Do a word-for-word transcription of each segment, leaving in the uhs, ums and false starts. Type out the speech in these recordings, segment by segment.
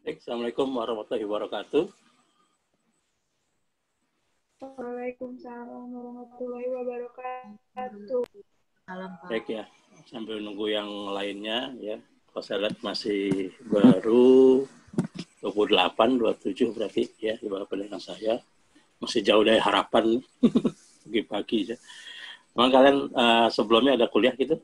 Assalamualaikum warahmatullahi wabarakatuh. Waalaikumsalam warahmatullahi wabarakatuh. Baik ya, sambil nunggu yang lainnya ya. Kalau saya lihat masih baru dua puluh delapan, dua puluh tujuh berarti ya di bawah pendengar saya. Masih jauh dari harapan pagi-pagi ya. Memang kalian uh, sebelumnya ada kuliah gitu?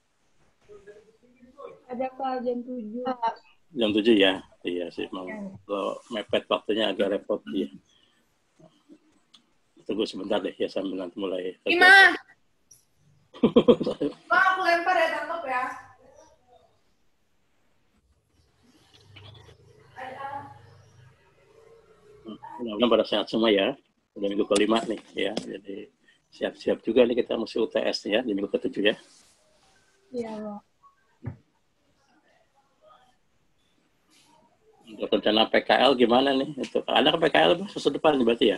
Ada Kak, jam tujuh. Jam tujuh ya? Iya sih, mau kalau mepet waktunya agak repot ya. Tunggu sebentar deh ya sambil nanti mulai. Ima! Bang, aku lempar ya, tangkap ya. Mudah-mudahan pada sehat semua ya. Udah minggu kelima nih ya. Jadi siap-siap juga nih kita mesti U T S nih ya di minggu ketujuh ya. Iya, Pak. Untuk rencana P K L gimana nih? Itu ada ke P K L masa depan berarti ya?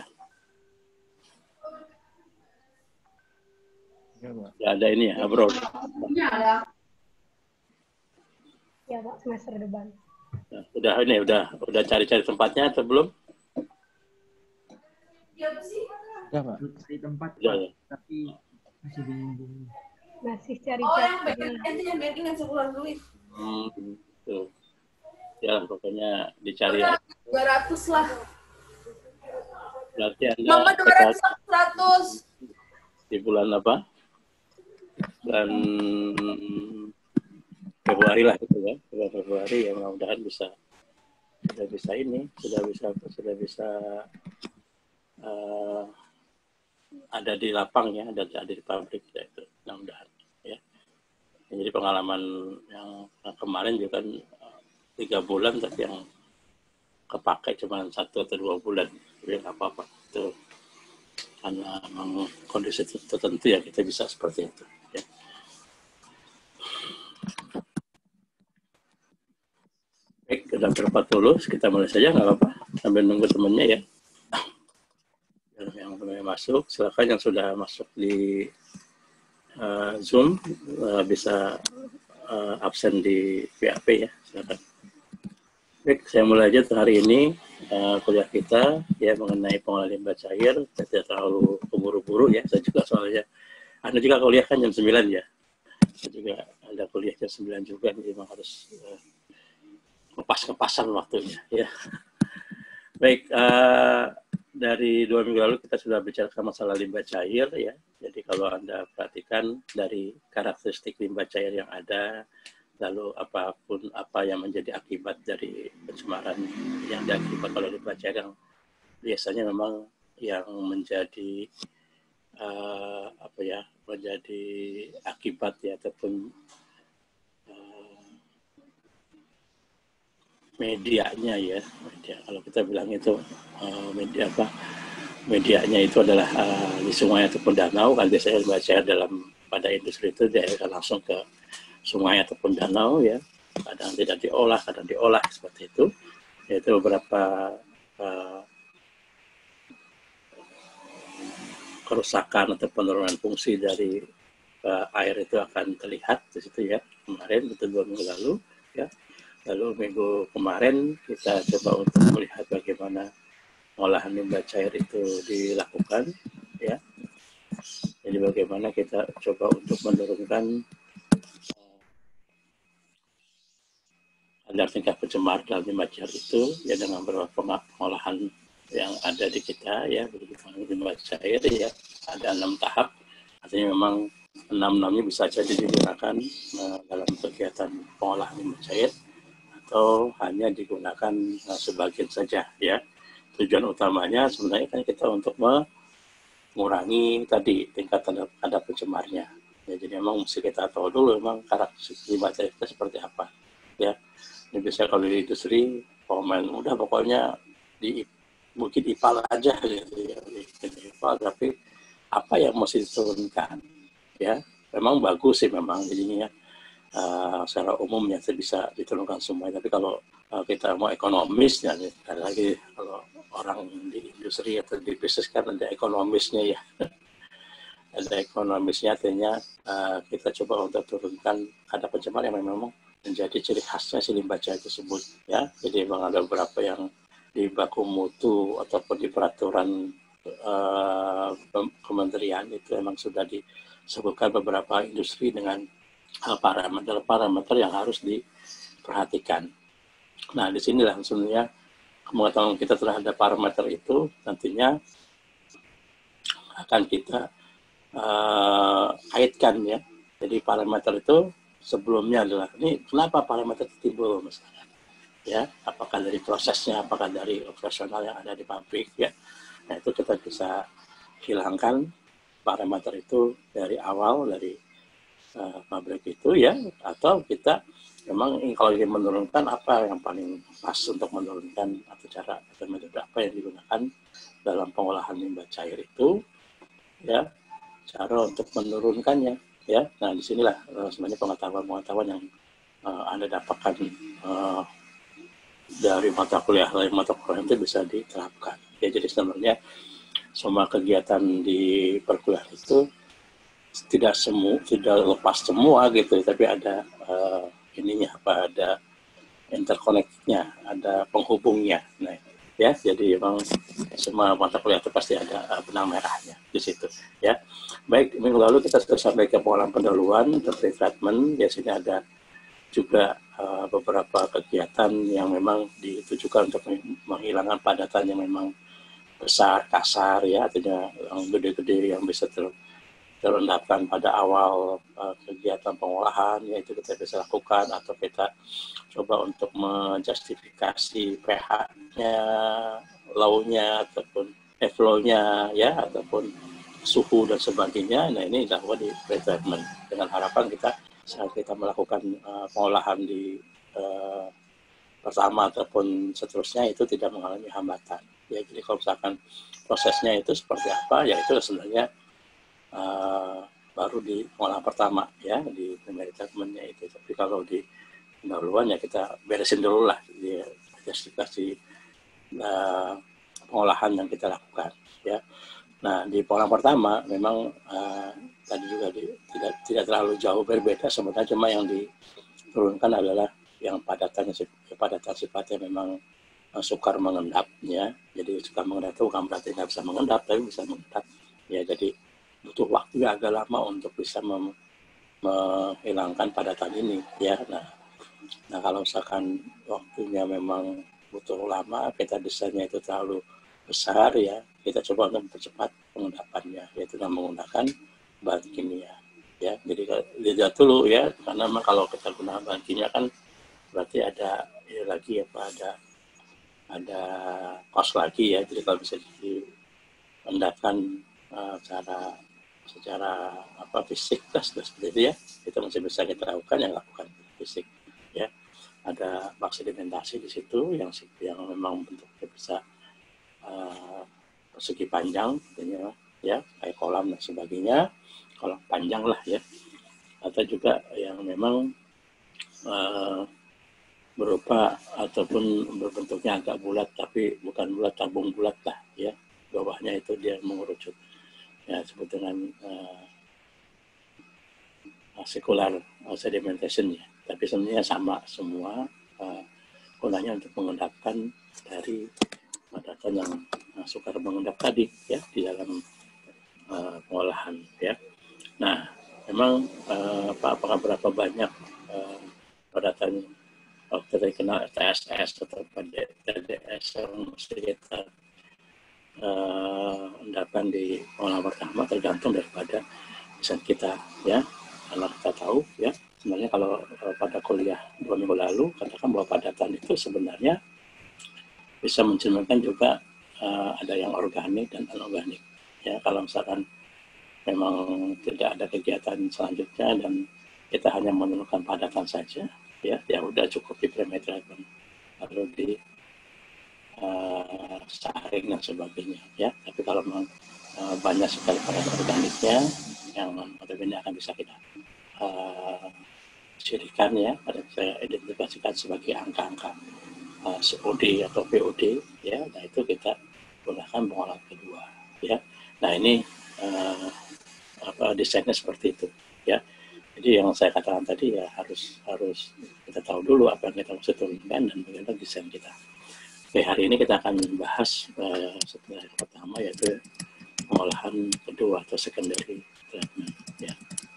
Ya ada ini ya, bro. Iya, Iya, Pak, semester depan. Nah, udah ini udah udah cari-cari tempatnya atau belum? Siapa sih? Udah, Pak. Cari tempat, Udah, Pak. ya. Tapi masih bingung. Masih Oh, cari-cari. yang backing, itu yang backing yang sebulan duit. Hmm, gitu. Ya, pokoknya dicari ya. dua ratus lah. Berarti Anda Mama dua ratus, seratus. di bulan apa? Bulan Februari lah gitu ya. Bulan Februari ya mudah-mudahan bisa sudah bisa ini, sudah bisa sudah bisa uh, ada di lapang ya, ada, ada di pabrik ya itu mudah-mudahan ya. Jadi pengalaman yang kemarin juga kan tiga bulan tapi yang kepakai cuma satu atau dua bulan, jadi nggak apa-apa itu karena memang kondisi tertentu ya kita bisa seperti itu. Ya. Baik, udah berempat puluh, kita mulai saja nggak apa-apa sambil nunggu temennya ya. Yang belum masuk, silakan yang sudah masuk di uh, Zoom uh, bisa uh, absen di V A P ya, silakan. Baik, saya mulai aja hari ini uh, kuliah kita ya mengenai pengolahan limbah cair. Saya tidak terlalu keburu-buru ya, saya juga soalnya Anda juga kuliah kan jam sembilan ya. Saya juga ada kuliah jam sembilan juga, jadi memang harus uh, lepas-lepasan waktunya ya. Baik, uh, dari dua minggu lalu kita sudah bicara masalah limbah cair ya. Jadi kalau Anda perhatikan dari karakteristik limbah cair yang ada, lalu apapun apa yang menjadi akibat dari pencemaran yang diakibat oleh limbah cair yang biasanya memang yang menjadi uh, apa ya menjadi akibat ya ataupun uh, medianya ya media kalau kita bilang itu uh, media apa medianya itu adalah uh, di sungai ataupun danau kan biasanya limbah cair dalam pada industri itu dialirkan langsung ke sungai ataupun danau ya, kadang tidak diolah, kadang diolah seperti itu. Yaitu beberapa uh, kerusakan atau penurunan fungsi dari uh, air itu akan terlihat di situ ya. Kemarin itu dua minggu lalu ya. Lalu minggu kemarin kita coba untuk melihat bagaimana pengolahan limbah cair itu dilakukan ya. Jadi bagaimana kita coba untuk menurunkan kadar tingkat pencemar dalam limbah cair itu ya dengan beberapa pengolahan yang ada di kita ya begitu limbah cair ya ada enam tahap, artinya memang enam enamnya bisa saja digunakan uh, dalam kegiatan pengolahan limbah cair atau hanya digunakan uh, sebagian saja ya. Tujuan utamanya sebenarnya kan kita untuk mengurangi tadi tingkat kadar pencemarnya ya, jadi memang mesti kita tahu dulu memang karakteristik limbah cair itu seperti apa ya. Ini bisa kalau di industri komen udah pokoknya di mungkin I P A L aja gitu ya, di I P A L, tapi apa yang mesti diturunkan ya memang bagus sih memang jadinya uh, secara umum ya bisa diturunkan semua, tapi kalau uh, kita mau ekonomis ya ada lagi kalau orang di industri atau di bisnis kan ada ekonomisnya ya. Ada ekonomisnya artinya uh, kita coba untuk turunkan kadar pencemar yang memang menjadi ciri khasnya si limbah cair tersebut ya. Jadi memang ada beberapa yang di baku mutu ataupun di peraturan uh, kementerian itu memang sudah disebutkan beberapa industri dengan parameter-parameter yang harus diperhatikan. Nah, di sini langsungnya pengetahuan kita terhadap parameter itu nantinya akan kita uh, kaitkan ya. Jadi parameter itu sebelumnya adalah ini kenapa parameter itu timbul misalnya ya, apakah dari prosesnya, apakah dari operasional yang ada di pabrik ya. Nah, itu kita bisa hilangkan parameter itu dari awal dari uh, pabrik itu ya, atau kita memang kalau ingin menurunkan apa yang paling pas untuk menurunkan atau cara atau metode apa yang digunakan dalam pengolahan limbah cair itu ya, cara untuk menurunkannya ya. Nah, disinilah uh, sebenarnya pengetahuan-pengetahuan yang uh, Anda dapatkan uh, dari mata kuliah lain mata kuliah itu bisa diterapkan ya. Jadi sebenarnya semua kegiatan di perkuliahan itu tidak semua tidak lepas semua gitu, tapi ada uh, ininya apa, ada interconnect-nya, ada penghubungnya. Nah, ya, jadi memang semua mata kuliah itu pasti ada uh, benang merahnya di situ ya. Baik, minggu lalu kita sudah sampai ke pengolahan pendahuluan atau treatment. Biasanya ada juga uh, beberapa kegiatan yang memang ditujukan untuk menghilangkan padatan yang memang besar, kasar ya, artinya yang gede-gede yang bisa ter terendapkan pada awal uh, kegiatan pengolahan, yaitu kita bisa lakukan atau kita coba untuk menjustifikasi pH-nya, low-nya ataupun eh, flow-nya ya, ataupun suhu dan sebagainya. Nah, ini dilakukan di pre-treatment dengan harapan kita saat kita melakukan uh, pengolahan di uh, pertama ataupun seterusnya itu tidak mengalami hambatan. Ya, jadi kalau misalkan prosesnya itu seperti apa, ya itu sebenarnya uh, baru di pengolahan pertama ya, di primary treatment-nya itu. Tapi kalau di pendahuluan ya kita beresin dulu lah di justifikasi uh, pengolahan yang kita lakukan ya. Nah, di pengolahan pertama memang uh, tadi juga di, tidak tidak terlalu jauh berbeda sebenarnya, cuma yang diturunkan adalah yang padatan padatan sifatnya memang uh, sukar mengendapnya. Jadi sukar mengendap itu bukan berarti nggak bisa mengendap, tapi bisa mengendap ya. Jadi butuh waktu yang agak lama untuk bisa mem, menghilangkan padatan ini ya. Nah, nah kalau misalkan waktunya memang butuh lama, kita desainnya itu terlalu besar ya, kita coba untuk mempercepat pengendapannya, yaitu dengan menggunakan bahan kimia ya. Jadi lihat dulu ya, karena memang kalau kita gunakan bahan kimia kan berarti ada ya lagi apa ada ada cost lagi ya. Jadi kalau bisa diendapkan uh, secara secara apa fisik lah seperti itu ya, itu masih bisa kita lakukan, yang lakukan fisik ya. Ada bak sedimentasi di situ yang yang memang bentuknya bisa Uh, persegi panjang ya, ya kayak kolam dan sebagainya, kolam panjang lah ya, atau juga yang memang uh, berupa ataupun berbentuknya agak bulat tapi bukan bulat tabung bulat lah ya, bawahnya itu dia mengerucut ya, disebut dengan uh, circular sedimentation ya. Tapi sebenarnya sama semua, uh, gunanya untuk mengendapkan dari padatan yang uh, sukar mengendap tadi ya di dalam uh, pengolahan ya. Nah, memang uh, apakah berapa banyak uh, padatan waktu terkena T S S atau T D S yang mesti kita uh, endapkan di pengolahan pertama tergantung daripada desain kita ya. Karena kita tahu ya, sebenarnya kalau uh, pada kuliah dua minggu lalu katakan bahwa padatan itu sebenarnya bisa mencerminkan juga uh, ada yang organik dan anorganik ya. Kalau misalkan memang tidak ada kegiatan selanjutnya dan kita hanya menurunkan padatan saja ya, ya udah cukup di primary treatment lalu di uh, saring dan sebagainya ya. Tapi kalau memang uh, banyak sekali padatan organiknya yang notabene akan bisa kita uh, cirikan ya, ada saya identifikasikan sebagai angka-angka Uh, C O D atau P O D ya. Nah, itu kita gunakan pengolahan kedua ya. Nah, ini uh, apa desainnya seperti itu ya. Jadi yang saya katakan tadi ya harus harus kita tahu dulu apa yang kita maksud turunkan dan bagaimana desain kita. Oke, hari ini kita akan membahas uh, setelah yang pertama yaitu pengolahan kedua atau secondary treatment. Ya.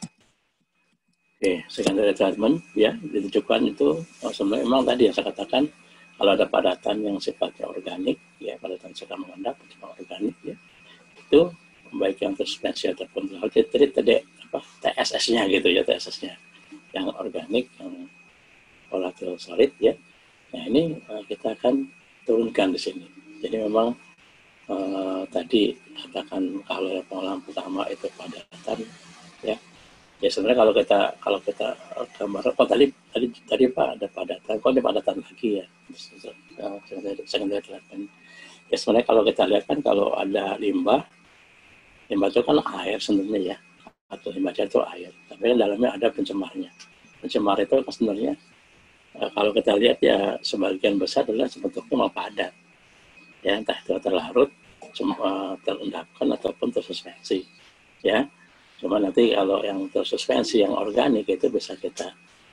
Oke, secondary treatment ya ditujukan itu oh, sebenarnya memang tadi yang saya katakan kalau ada padatan yang sifatnya organik, ya padatan suka mengendap, suka organik, ya itu baik yang tersuspensi ataupun jadi tadi apa T S S-nya gitu ya T S S-nya yang organik, yang volatile solid ya. Nah ini uh, kita akan turunkan di sini. Jadi memang uh, tadi katakan kalau yang pengolahan pertama itu padatan ya. Ya sebenarnya kalau kita kalau kita gambar oh tadi tadi tadi Pak ada padatan, kok ada padatan lagi ya. Secondary treatment. Ya sebenarnya kalau kita lihat kan kalau ada limbah, limbah itu kan air sebenarnya ya, atau limbah itu air. Tapi kan dalamnya ada pencemarnya. Pencemar itu kan sebenarnya kalau kita lihat ya sebagian besar adalah bentuknya memang padat. Ya entah itu terlarut, cuma terendapkan ataupun tersuspensi. Ya. Cuma nanti kalau yang tersuspensi, yang organik itu bisa kita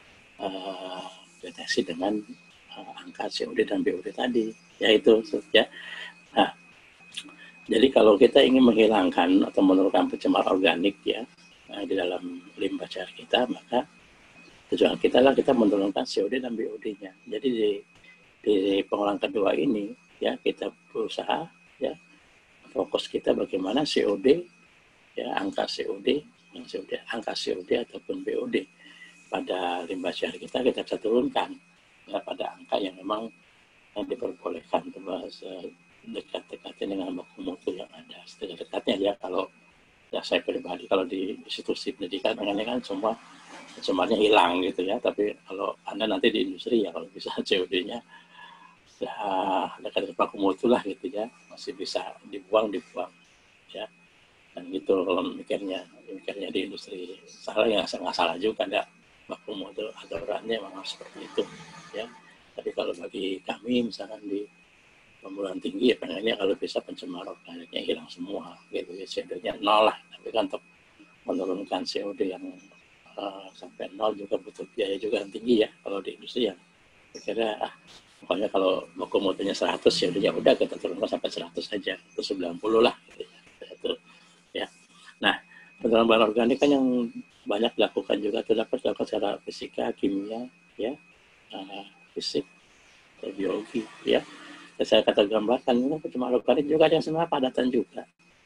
uh, deteksi dengan uh, angka C O D dan B O D tadi, yaitu ya. Nah, jadi kalau kita ingin menghilangkan atau menurunkan pencemar organik ya uh, di dalam limbah cair kita, maka tujuan kita lah kita menurunkan C O D dan B O D-nya. Jadi di, di pengolahan kedua ini ya kita berusaha ya fokus kita bagaimana C O D ya angka C O D, C O D, angka C O D ataupun B O D pada limbah cair kita kita bisa turunkan ya, pada angka yang memang yang diperbolehkan dekat-dekatnya dengan baku mutu yang ada sedekat-dekatnya ya. Kalau ya saya pribadi kalau di institusi pendidikan mengenai kan semua pencemarnya hilang gitu ya, tapi kalau Anda nanti di industri ya kalau bisa C O D-nya ya dekat baku mutu lah gitu ya, masih bisa dibuang dibuang ya. Dan gitu kalau mikirnya mikirnya di industri salah ya nggak salah juga ada baku mutu aturannya memang harus seperti itu ya. Tapi kalau bagi kami misalkan di perguruan tinggi ya pengennya kalau bisa pencemar organiknya hilang semua gitu ya, C O D-nya nol lah. Tapi kan untuk menurunkan C O D yang uh, sampai nol juga butuh biaya juga yang tinggi ya kalau di industri ya. Kira ah pokoknya kalau baku mutunya seratus ya udah ya udah kita turunkan sampai seratus saja, itu sembilan puluh lah gitu ya. Itu ya. Nah, penerapan bahan organik kan yang banyak dilakukan juga itu dapat dilakukan secara fisika, kimia, ya, uh, fisik, atau biologi, ya. Dan saya kata gambarkan ini pencemar organik juga ada yang sebenarnya padatan juga,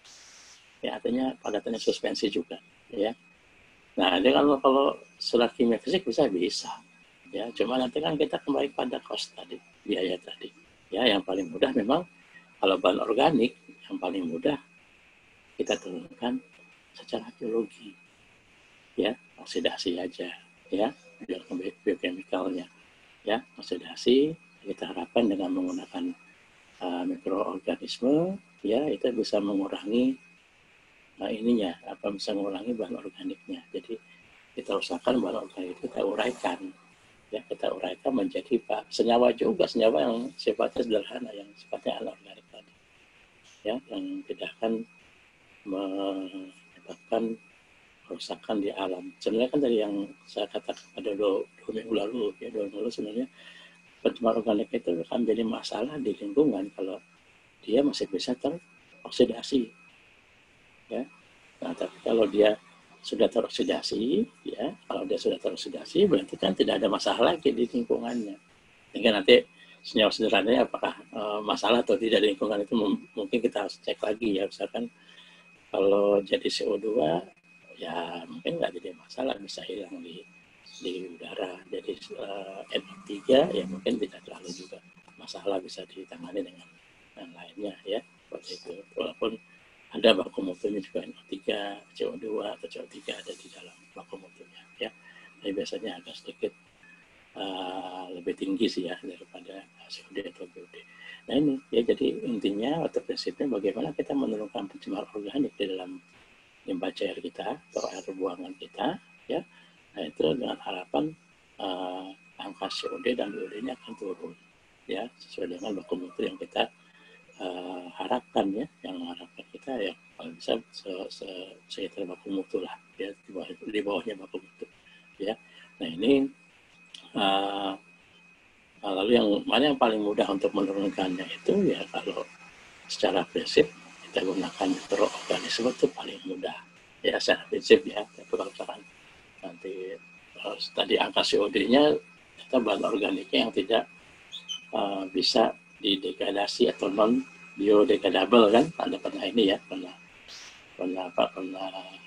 ya artinya padatannya suspensi juga, ya. Nah, ini kalau kalau secara kimia fisik bisa bisa, ya. Cuma nanti kan kita kembali pada cost tadi, biaya tadi, ya. Yang paling mudah memang kalau bahan organik yang paling mudah kita turunkan secara biologi ya, oksidasi aja ya, biochemicalnya ya, oksidasi kita harapkan dengan menggunakan uh, mikroorganisme ya itu bisa mengurangi uh, ininya apa bisa mengurangi bahan organiknya. Jadi kita usahakan bahan organik itu kita uraikan ya, kita uraikan menjadi pak senyawa juga, senyawa yang sifatnya sederhana, yang sifatnya anorganik tadi ya, yang tidak akan menyebabkan kerusakan di alam. Sebenarnya kan dari yang saya katakan pada dua, dua minggu lalu, ya dua minggu lalu sebenarnya pencemar organik itu akan menjadi masalah di lingkungan kalau dia masih bisa teroksidasi, ya. Nah, tapi kalau dia sudah teroksidasi, ya, kalau dia sudah teroksidasi berarti kan tidak ada masalah lagi di lingkungannya. Sehingga nanti senyawa sederhananya apakah uh, masalah atau tidak di lingkungan itu mungkin kita harus cek lagi ya, misalkan kalau jadi C O dua ya mungkin nggak jadi masalah, bisa hilang di di udara. Jadi uh, N O tiga ya mungkin tidak terlalu juga masalah, bisa ditangani dengan yang lainnya ya seperti itu. Walaupun ada baku mutunya juga N O tiga, C O dua atau C O tiga ada di dalam baku mutunya ya. Tapi biasanya agak sedikit uh, lebih tinggi sih ya daripada C O D atau B O D. Nah ini ya, jadi intinya atau prinsipnya bagaimana kita menurunkan pencemar organik di dalam limbah cair kita atau air buangan kita ya. Nah itu dengan harapan uh, angka C O D dan B O D-nya akan turun ya sesuai dengan baku mutu yang kita uh, harapkan ya, yang harapkan kita ya kalau bisa sekitar baku mutu lah ya, di, bawah, di bawahnya baku mutu ya. Nah ini uh, lalu yang mana yang paling mudah untuk menurunkannya itu ya kalau secara prinsip kita gunakan mikroorganisme itu paling mudah ya secara prinsip ya. Tapi kalau misalkan nanti uh, tadi angka C O D-nya kita bahan organiknya yang tidak uh, bisa didegradasi atau non biodegradable kan, Anda pernah ini ya pernah pernah apa pernah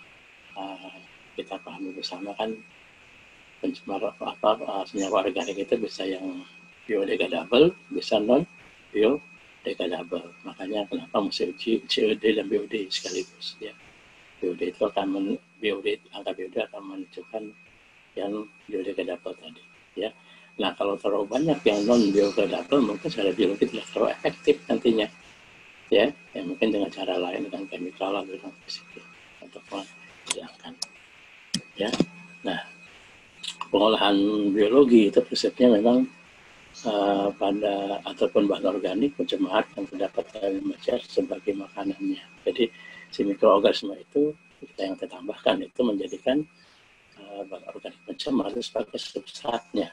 uh, kita pahami bersama kan pencemar apa uh, senyawa organik itu bisa yang biodegradable, bisa non biodegradable. Makanya kenapa mesti uji C O D dan B O D sekaligus ya. B O D itu akan men, B O D angka B O D akan menunjukkan yang biodegradable tadi ya. Nah kalau terlalu banyak yang non biodegradable mungkin secara biologi tidak terlalu efektif nantinya ya. Ya mungkin dengan cara lain dengan chemical atau dengan fisik untuk menghilangkan ya. Nah pengolahan biologi itu prinsipnya memang uh, pada ataupun bahan organik pencemar yang terdapat dalam masyarakat sebagai makanannya. Jadi si mikroorganisme itu kita yang kita tambahkan itu menjadikan uh, bahan organik pencemar itu sebagai substratnya.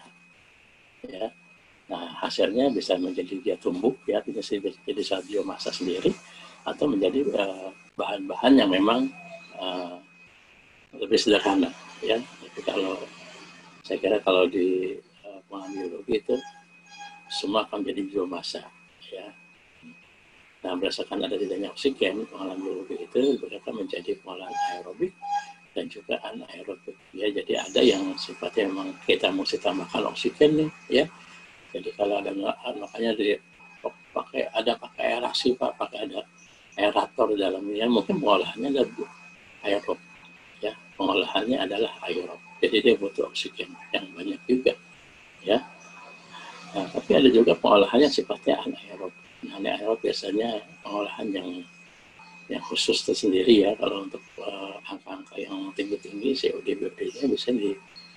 Ya, nah hasilnya bisa menjadi dia tumbuh ya, bisa jadi suatu biomasa sendiri atau menjadi bahan-bahan uh, yang memang uh, lebih sederhana ya. Tapi kalau saya kira kalau di uh, pengolahan biologi itu semua akan menjadi biomasa ya. Nah berdasarkan ada tidaknya oksigen pengolahan biologi itu mereka menjadi pengolahan aerobik dan juga anaerobik ya. Jadi ada yang sifatnya memang kita mesti tambahkan oksigen nih ya. Jadi kalau ada makanya di pakai ada pakai aerasi pak, pakai ada aerator di dalamnya, mungkin pengolahannya ada aerob ya. Pengolahannya adalah aerob. Jadi dia butuh oksigen yang banyak juga ya. Nah, tapi ada juga pengolahannya sifatnya anaerob. Nah, anaerob biasanya pengolahan yang yang khusus tersendiri ya. Kalau untuk uh, angka-angka yang tinggi-tinggi C O D B O D-nya bisa di,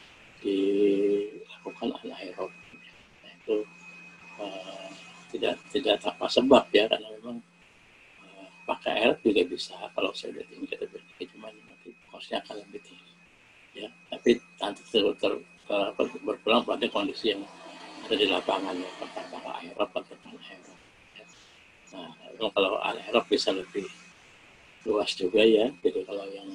dilakukan anaerob. Nah, itu uh, tidak tidak tanpa sebab ya, karena memang uh, pakai air juga bisa kalau C O D tinggi atau tinggi, cuma nanti kosnya akan lebih tinggi ya. Tapi nanti ter, ter, ter, berpulang pada kondisi yang ada di lapangan ya, apakah aerob atau anaerob. Ya. Nah, kalau anaerob bisa lebih luas juga ya. Jadi kalau yang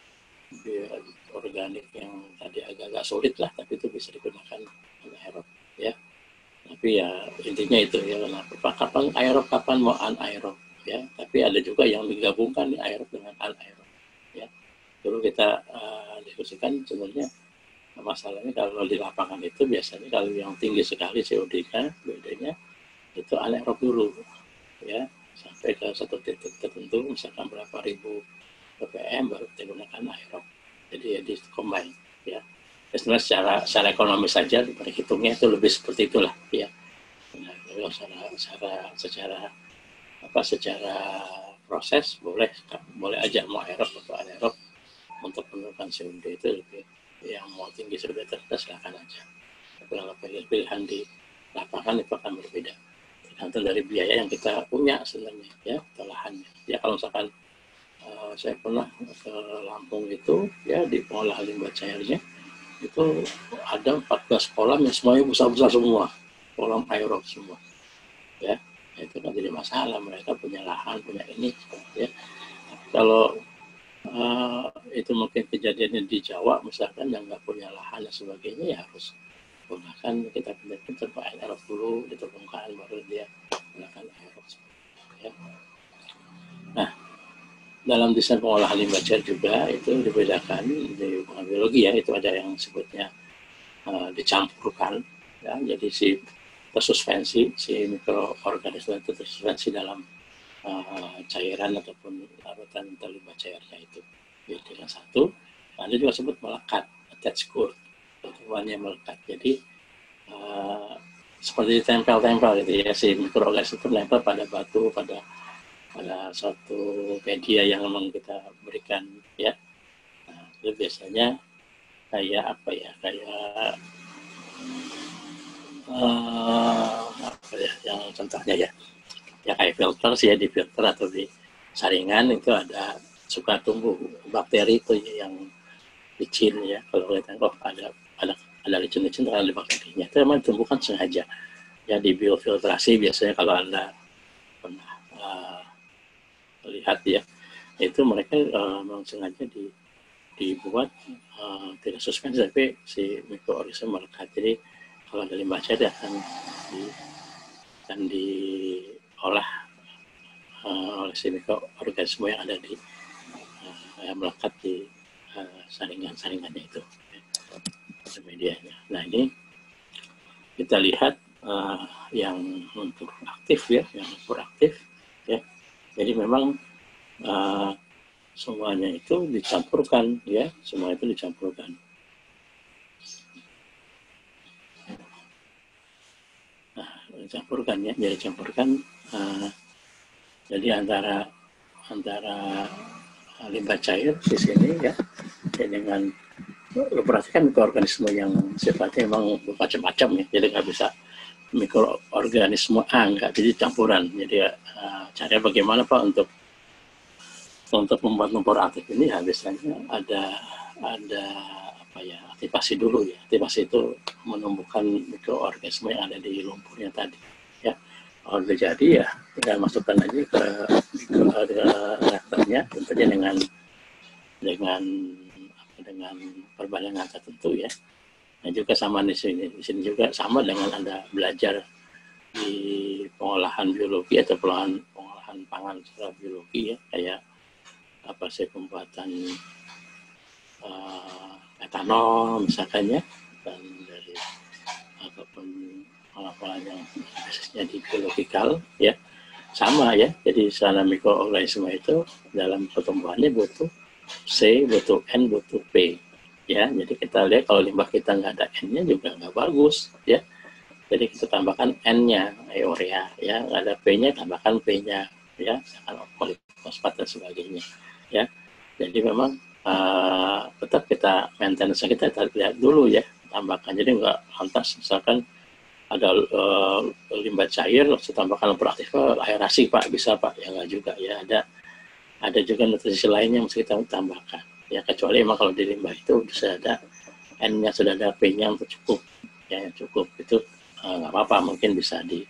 organik yang tadi agak-agak sulit lah, tapi itu bisa digunakan anaerob ya. Tapi ya intinya itu ya, kenapa kapan aerob kapan mau anaerob ya. Tapi ada juga yang digabungkan nih aerob dengan anaerob ya. Dulu kita uh, diskusikan sebenarnya masalahnya kalau di lapangan itu biasanya kalau yang tinggi sekali C O D-nya, B O D-nya itu anaerob dulu ya. Sampai ke satu titik tertentu, misalkan berapa ribu ppm baru kita gunakan aerob. Jadi ya di combine ya. Sebenarnya secara secara ekonomi saja perhitungnya itu lebih seperti itulah ya. Nah, secara secara secara apa secara proses boleh boleh aja mau aerob atau anaerob untuk menurunkan C O D itu lebih yang mau tinggi sudah terbatas silakan aja. Tapi kalau pilihan di lapangan itu akan berbeda. Tergantung dari biaya yang kita punya sebenarnya ya, atau lahannya. Ya kalau misalkan uh, saya pernah ke Lampung itu ya, di pengolahan limbah cairnya itu ada empat belas kolam yang semuanya besar-besar semua, kolam aerob semua ya. Itu kan jadi masalah, mereka punya lahan, punya ini ya. Kalau uh, itu mungkin kejadiannya di Jawa misalkan yang nggak punya lahan dan sebagainya, ya harus gunakan kita pindah-pindah ke aerob dulu di permukaan baru dia gunakan aerob ya. Nah dalam desain pengolahan limbah cair juga itu dibedakan di biologi ya, itu ada yang sebutnya uh, dicampurkan ya. Jadi si tersuspensi si mikroorganisme itu tersuspensi dalam uh, cairan ataupun larutan limbah cairnya itu jadi yang satu. Nah, ada juga sebut melekat, attach core, hubungannya melekat. Jadi uh, seperti tempel-tempel gitu ya, si mikroorganisme itu menempel pada batu, pada pada suatu media yang memang kita berikan ya. Nah, itu biasanya kayak apa ya, kayak uh, apa ya, yang contohnya ya, ya kayak filter sih ya, di filter atau di saringan itu ada suka tumbuh bakteri itu ya, yang licin ya. Kalau kita kok ada ada ada licin-licin terhadap bakterinya. Itu memang tumbuhkan sengaja. Ya di biofiltrasi biasanya kalau Anda pernah uh, lihat ya, itu mereka uh, memang sengaja di, dibuat uh, tidak suspensi tapi si mikroorganisme melekat. Jadi kalau ada limbah cair akan di, akan diolah uh, oleh si mikroorganisme yang ada di uh, yang melekat di uh, saringan-saringannya itu, ya, medianya. Nah ini kita lihat Uh, yang untuk aktif ya, yang untuk aktif ya. Jadi memang uh, semuanya itu dicampurkan ya, semua itu dicampurkan. Nah, dicampurkan ya, jadi campurkan. Uh, jadi antara antara limbah cair di sini ya, dengan lu perhatikan mikroorganisme yang sifatnya memang macam-macam ya, jadi nggak bisa mikroorganisme A enggak, jadi campuran. Jadi uh, caranya bagaimana Pak untuk untuk membuat lumpur aktif ini? Ya, biasanya ada ada apa ya, aktivasi dulu ya. Aktivasi itu menumbuhkan mikroorganisme yang ada di lumpurnya tadi ya. Kalau udah jadi ya kita masukkan aja ke, ke, ke reaktornya, tentunya dengan dengan apa, dengan perbandingan tertentu ya. Nah juga sama di sini, di sini juga sama dengan Anda belajar di pengolahan biologi atau pengolahan, pengolahan pangan secara biologi ya, kayak apa sih pembuatan uh, etanol misalkan ya, dan dari ataupun pengolahan yang basisnya di biologikal ya, sama ya. Jadi secara mikroorganisme itu dalam pertumbuhannya butuh C, butuh N, butuh P. Ya, jadi kita lihat kalau limbah kita nggak ada N-nya juga nggak bagus, ya. Jadi kita tambahkan N-nya, urea, ya. Nggak ada P-nya, tambahkan P-nya, ya. Kalau polifosfat dan sebagainya, ya. Jadi memang uh, tetap kita maintenance kita, kita lihat dulu ya, tambahkan. Jadi nggak lantas misalkan ada uh, limbah cair, lalu tambahkan lumpur aktif, aerasi Pak, bisa Pak, ya nggak juga, ya. Ada ada juga nutrisi lainnya yang mesti kita tambahkan. Ya kecuali emang kalau di limbah itu sudah ada N-nya, sudah ada P-nya untuk cukup, ya cukup itu nggak uh, apa-apa, mungkin bisa di,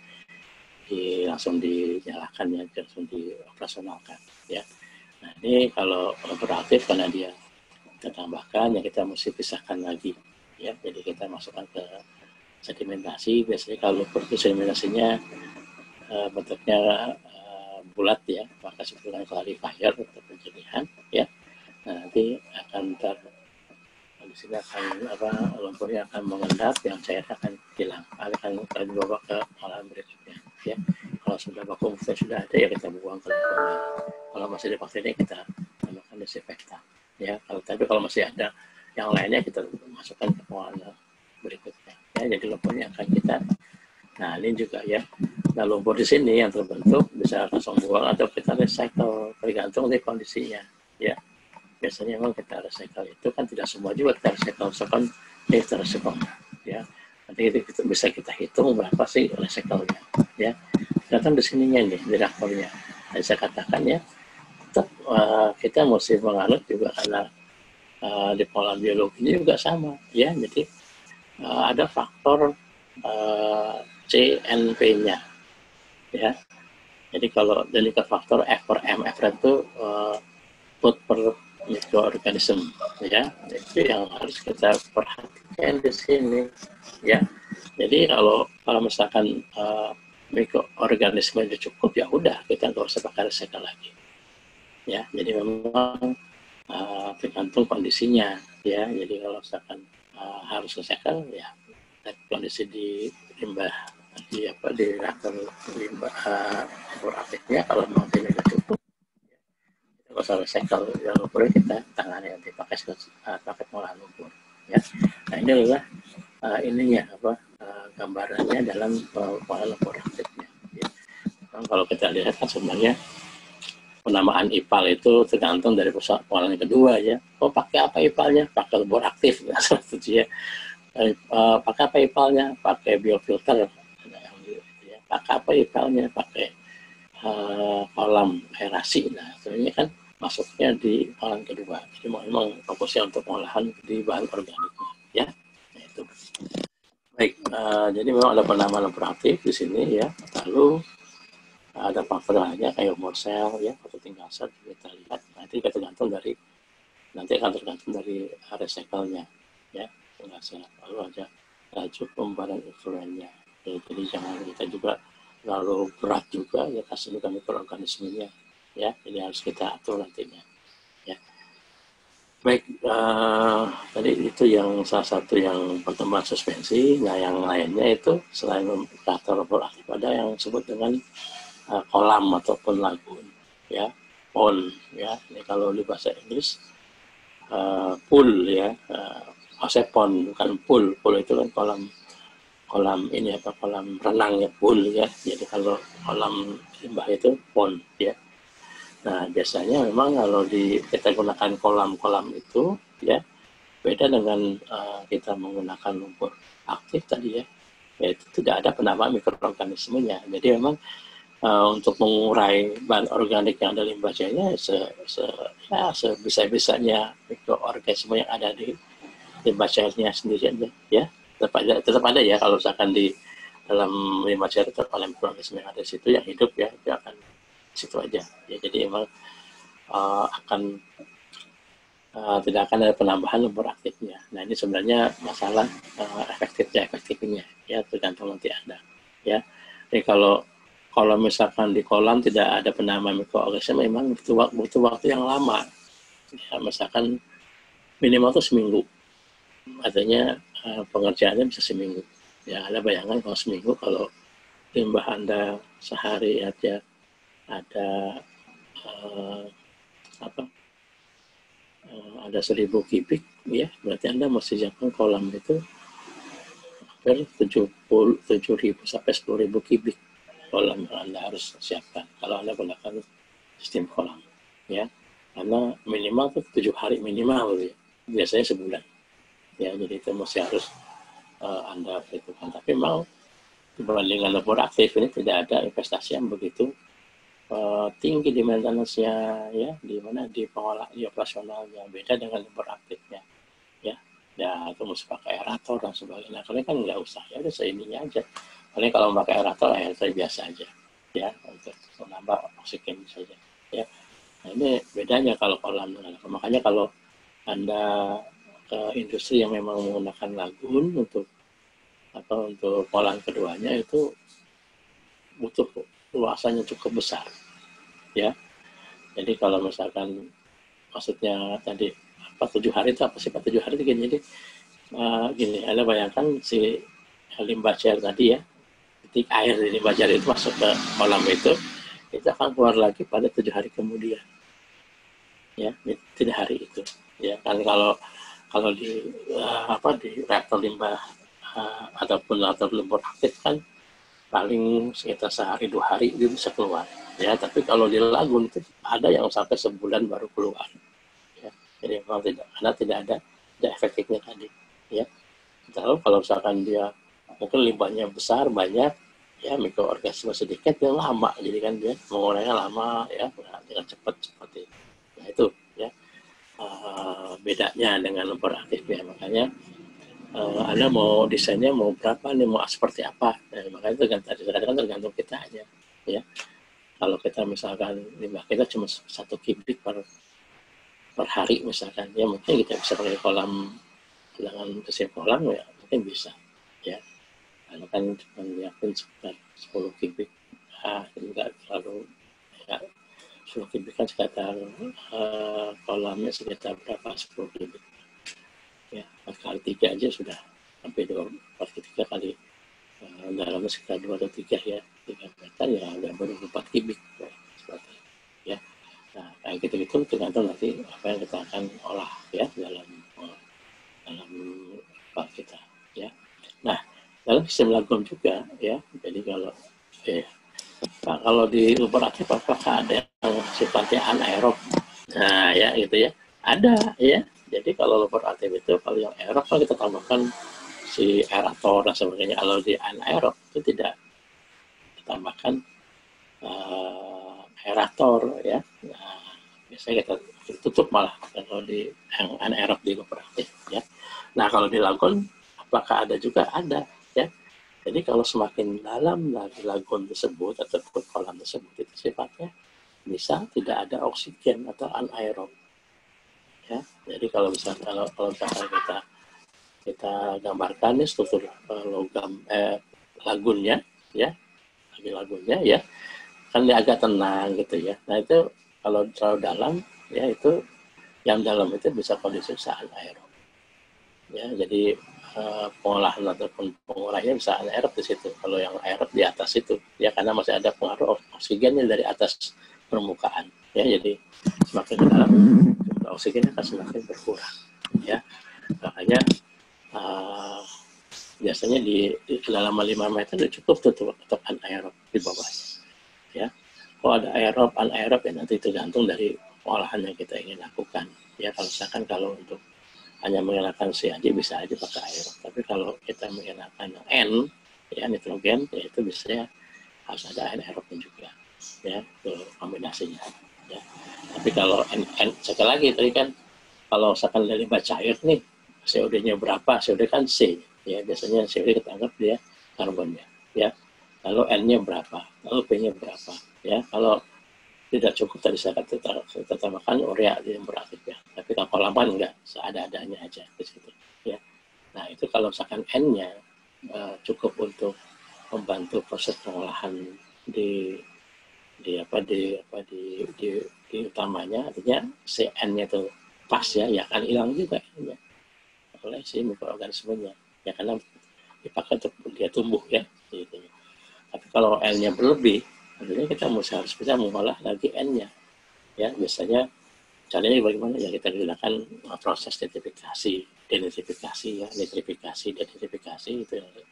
di langsung dinyalakan ya, langsung dioperasionalkan ya. Nah ini kalau beraktif karena dia kita tambahkan ya, kita mesti pisahkan lagi ya. Jadi kita masukkan ke sedimentasi. Biasanya kalau proses sedimentasinya uh, bentuknya uh, bulat ya, maka sebetulnya clarifier untuk penjernihan ya. Nah, nanti akan ter di sini akan apa, lumpurnya akan mengendap, yang cair akan hilang, akan akan dibawa ke olahan berikutnya ya. Kalau sudah vakum sudah ada ya kita buang ke lingkungan. Kalau masih ada bakteri kita tambahkan desinfektan ya. Kalau tapi kalau masih ada yang lainnya kita masukkan ke olahan berikutnya ya. Jadi lumpurnya akan kita, nah ini juga ya, nah lumpur di sini yang terbentuk bisa langsung buang atau kita recycle tergantung dari kondisinya ya. Biasanya memang kita recycle itu kan tidak semua juga kita recycle, misalkan ini kita recycle ya, nanti itu kita, bisa kita hitung berapa sih recycle-nya ya. Datang di sininya nih, di reaktornya. Nah, saya katakan ya, tetap uh, kita mesti menganut juga karena uh, di pengolahan biologinya juga sama ya. Jadi uh, ada faktor uh, C N P-nya ya. Jadi kalau jadi ke faktor F per M, F itu uh, food per mikroorganisme ya, itu yang harus kita perhatikan di sini ya. Jadi kalau kalau misalkan uh, mikroorganisme itu cukup ya udah, kita nggak usah pakai recycle lagi ya. Jadi memang uh, tergantung kondisinya ya. Jadi kalau misalkan uh, harus recycle ya, kondisi di limbah di apa di reaktor limbah uh, aktifnya kalau memang tidak cukup, nggak usah recycle, yang lumpur kita tangani nanti pakai uh, pakai pengolahan lumpur ya. Nah ini adalah uh, ininya apa uh, gambarannya dalam pengolahan lumpur aktifnya ya. Nah, kalau kita lihat kan sebenarnya penamaan I P A L itu tergantung dari perusahaan pengolahan yang kedua ya. Oh pakai apa I P A L-nya? Pakai lumpur aktif ya. Uh, pakai apa I P A L-nya? Pakai biofilter. Pakai apa I P A L-nya? Pakai uh, kolam aerasi. Nah sebenarnya kan masuknya di pengolahan kedua. Jadi memang fokusnya untuk pengolahan di bahan organiknya ya. Nah, itu. Baik, uh, jadi memang ada penambahan lumpur aktif di sini ya. Lalu ada faktor lainnya kayak umur sel ya atau tinggal sel kita lihat. Nanti kita tergantung dari nanti akan tergantung dari recycle-nya ya tinggal sel. Lalu ada laju pembaharan influennya. Ya, jadi jangan kita juga terlalu berat juga ya kasih juga mikroorganismenya ya. Ini harus kita atur nantinya. Ya. Baik, uh, tadi itu yang salah satu yang pertemuan suspensi. Nah, yang lainnya itu selain faktor lumpur aktif ada yang disebut dengan uh, kolam ataupun lagun, ya, pond, ya. Ini kalau di bahasa Inggris uh, pool, ya, uh, maksudnya pond bukan pool. Pool itu kan kolam, kolam ini apa kolam renang ya pool ya. Jadi kalau kolam limbah itu pond, ya. Nah, biasanya memang kalau di, kita gunakan kolam-kolam itu, ya, beda dengan uh, kita menggunakan lumpur aktif tadi ya, yaitu tidak ada penambahan mikroorganismenya. Jadi memang uh, untuk mengurai bahan organik yang ada limbah cairnya, se, se, ya, sebisa-bisanya mikroorganisme yang ada di limbah cairnya sendiri aja, ya, tetap ada, tetap ada ya kalau misalkan di dalam limbah cair tetap ada mikroorganisme yang ada di situ yang hidup ya, dia akan situ aja ya. Jadi emang uh, akan uh, tidak akan ada penambahan lumpur aktifnya. Nah, ini sebenarnya masalah uh, efektifnya efektifnya ya tergantung nanti Anda ya. Jadi kalau kalau misalkan di kolam tidak ada penambahan mikroorganisme memang butuh, butuh waktu yang lama ya, misalkan minimal tuh seminggu, artinya uh, pengerjaannya bisa seminggu ya. Anda bayangkan kalau seminggu, kalau limbah Anda sehari aja ada uh, apa uh, ada seribu kubik ya, berarti Anda mesti siapkan kolam itu hampir tujuh ribu sampai sepuluh ribu kubik kolam yang Anda harus siapkan kalau Anda gunakan sistem kolam ya, karena minimal tuh tujuh hari minimal ya, biasanya sebulan ya. Jadi itu mesti harus uh, Anda perhitungkan. Tapi memang dibandingkan lumpur aktif ini tidak ada investasi yang begitu Uh, tinggi di maintenance-nya ya, di mana di pengolahan di operasionalnya, beda dengan lumpur aktifnya ya. Ya itu mesti pakai aerator dan sebagainya. Kalian kan nggak usah ya, udah seininya aja. Kalian kalau pakai aerator aerator biasa aja ya, untuk menambah oksigen saja ya. Nah, ini bedanya kalau kolam dengan lagun. Makanya kalau Anda ke industri yang memang menggunakan lagun untuk apa untuk kolam keduanya, itu butuh luasannya cukup besar ya. Jadi kalau misalkan maksudnya tadi apa tujuh hari itu apa sih pak tujuh hari itu gini, jadi uh, gini, Anda bayangkan si limbah cair tadi ya, titik air di limbah cair itu masuk ke kolam itu, itu akan keluar lagi pada tujuh hari kemudian ya, tidak hari itu ya kan. Kalau kalau di uh, apa di reaktor limbah uh, ataupun reaktor lumpur aktif kan paling sekitar sehari dua hari dia bisa keluar ya. Tapi kalau di lagun itu ada yang sampai sebulan baru keluar ya. Jadi memang tidak, karena tidak ada tidak efektifnya tadi ya. Lalu kalau misalkan dia mungkin limbahnya besar banyak ya, mikroorganisme sedikit yang lama, jadi kan dia mengurainya lama ya, dengan cepat seperti nah itu ya, uh, bedanya dengan lumpur aktif ya. Makanya Uh, Anda mau desainnya mau berapa nih, mau seperti apa, nah, makanya tergantung, tergantung, tergantung kita aja ya. Kalau kita misalkan limbah kita cuma satu kubik per per hari misalkan ya, mungkin kita bisa pakai kolam dengan mesin kolam ya, mungkin bisa ya. Karena kan cuma nyiapin sekitar sepuluh kubik, ah enggak terlalu ya, sepuluh kubik kan sekitar uh, kolamnya sekitar berapa, sepuluh kubik ya, empat kali tiga aja sudah sampai dua, empat kali tiga kali uh, dalamnya sekitar dua atau tiga ya, tiga meter ya, udah baru empat kubik ya, seperti ya. Nah kayak gitu itu tergantung nanti apa yang kita akan olah ya dalam uh, dalam apa kita ya. Nah dalam sistem lagun juga ya, jadi kalau eh, nah, kalau di lumpur aktif apakah ada yang sifatnya anaerob, nah ya gitu ya, ada ya. Jadi kalau lumpur aktif itu, kalau yang aerob kan kita tambahkan si aerator dan sebagainya. Kalau di anaerob itu tidak ditambahkan uh, aerator ya. Nah, biasanya kita tutup malah kalau di yang anaerob di lumpur aktif ya. Nah kalau di lagun apakah ada juga? Ada. Jadi kalau semakin dalam lagi lagun tersebut ataupun kolam tersebut itu sifatnya bisa tidak ada oksigen atau anaerob. Ya, jadi kalau misalnya kalau, kalau misalkan kita kita gambarkan nih struktur uh, logam eh, lagunnya, ya, lagi lagunnya, ya, kan dia agak tenang gitu ya. Nah itu kalau terlalu dalam, ya itu yang dalam itu bisa kondisi anaerob. Ya, jadi uh, pengolahan ataupun penguraiannya bisa anaerob di situ. Kalau yang aerob di atas itu, ya karena masih ada pengaruh oksigennya dari atas permukaan. Ya, jadi semakin ke dalam jumlah oksigennya akan semakin berkurang. Ya, makanya uh, biasanya di, di kedalaman lima meter itu cukup tuh untuk anaerob di bawahnya. Ya, kalau ada aerob, anaerob ya nanti tergantung dari pengolahan yang kita ingin lakukan. Ya, kalau misalkan kalau untuk hanya mengenakan C aja bisa aja pakai aerob. Tapi kalau kita mengenakan N, ya nitrogen, ya itu biasanya harus ada anaerobnya juga, ya itu kombinasinya. Ya. Tapi kalau N, N sekali lagi tadi kan kalau misalkan dari limbah cair nih, C O D-nya berapa? C O D kan C, ya biasanya C O D kita anggap dia karbonnya, ya. Lalu N-nya berapa? Lalu P-nya berapa? Ya kalau tidak cukup tadi saya kata kita tambahkan urea yang beraktif ya. Tapi kalau kolaman enggak, seada-adanya aja di situ. Ya. Nah itu kalau misalkan N-nya uh, cukup untuk membantu proses pengolahan di di apa di apa di di, di utamanya, artinya C N-nya itu pas ya, ya akan hilang juga ya oleh si mikroorganismenya. Ya karena dipakai untuk dia tumbuh ya. Gitu. Tapi kalau L-nya berlebih, artinya kita mesti harus bisa mengolah lagi N-nya. Ya, biasanya caranya bagaimana? Ya kita gunakan proses nitrifikasi, denitrifikasi ya, nitrifikasi, denitrifikasi itu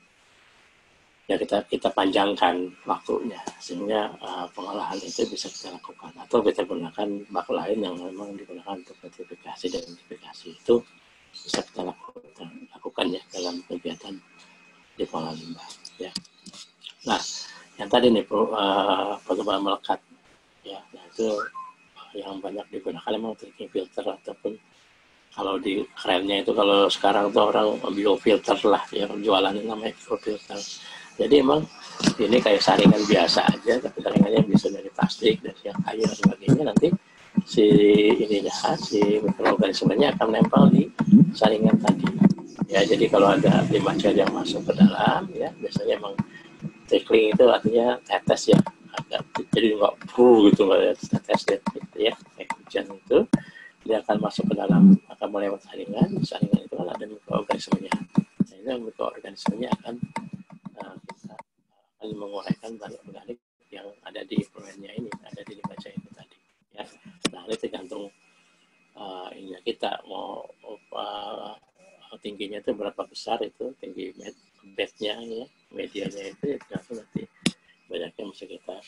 ya kita kita panjangkan waktunya sehingga uh, pengolahan itu bisa kita lakukan atau kita gunakan bak lain yang memang digunakan untuk nitrifikasi dan denitrifikasi itu bisa kita lakukan, lakukan ya dalam kegiatan di pengolahan limbah ya. Nah, yang tadi nih uh, pertemuan melekat ya, nah itu uh, yang banyak digunakan memang treatment filter ataupun kalau di kerennya itu kalau sekarang tuh orang biofilter lah ya, jualannya namanya biofilter. Jadi emang ini kayak saringan biasa aja, tapi saringannya bisa dari plastik dari yang kayu dan sebagainya. Nanti si ininya si mikroorganismenya akan nempel di saringan tadi ya. Jadi kalau ada limbah cair yang masuk ke dalam ya, biasanya emang trickling itu artinya tetes ya, agak jadi nggak full gitu, nggak tetes gitu ya, kayak hujan itu dia akan masuk ke dalam, akan melewati saringan. Saringan itu kan ada mikroorganismenya. Nah, ini mikroorganismenya akan uh, kita akan menguraikan bahan organik yang ada di fluennya ini, ada di limbah cair itu tadi. Ya, nah ini tergantung uh, ini kita mau uh, tingginya itu berapa besar, itu tinggi bednya ya, medianya itu ya tergantung nanti banyaknya mesti kita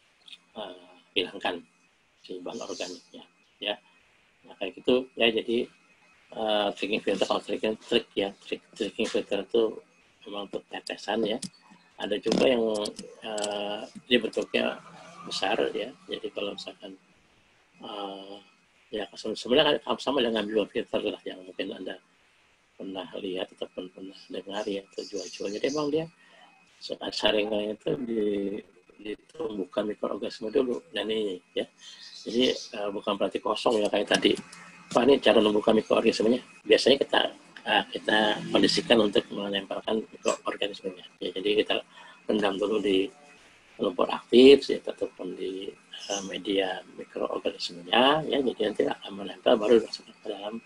uh, hilangkan si bahan organiknya ya. Nah kayak gitu ya, jadi uh, tricking filter kalau tricking trik ya, trik tricking filter itu memang untuk tetesan ya. Ada juga yang uh, dia bentuknya besar ya, jadi kalau misalkan uh, ya sebenarnya sama dengan biofilter lah yang mungkin Anda pernah lihat ataupun pernah dengar ya, atau jual-jual. Jadi emang dia saringannya itu di, ditumbuhkan mikroorganisme dulu dan ini ya. Jadi uh, bukan berarti kosong ya kayak tadi. Pak ini cara menumbuhkan mikroorganismenya. Biasanya kita uh, kita kondisikan untuk menempelkan mikroorganismenya. Ya, jadi kita rendam dulu di lumpur aktif ya, ataupun di uh, media mikroorganismenya ya. Jadi nanti akan menempel baru masuk ke dalam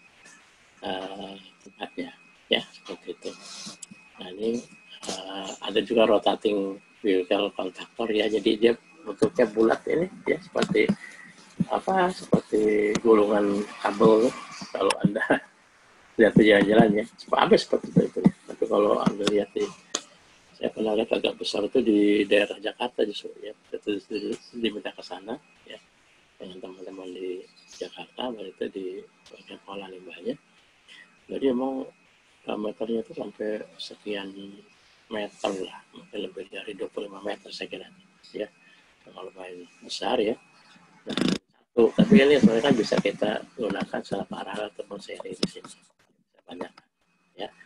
uh, tempatnya ya, seperti itu. Nah ini uh, ada juga rotating vehicle contactor ya, jadi dia bentuknya bulat ini ya, seperti apa, seperti gulungan kabel kalau Anda lihat di jalan-jalan ya, apa seperti itu ya. Tapi kalau Anda lihat di, saya pernah lihat agak besar itu di daerah Jakarta justru ya, itu diminta ke sana ya dengan teman-teman di Jakarta, baru itu di bagian pengolahan limbahnya. Jadi emang diameternya itu sampai sekian meter lah, mungkin lebih dari dua puluh lima meter saya kira ya, kalau lumayan besar ya. Nah, satu, tapi ini sebenarnya kan bisa kita gunakan secara paralel ataupun seri di sini banyak ya. Jadi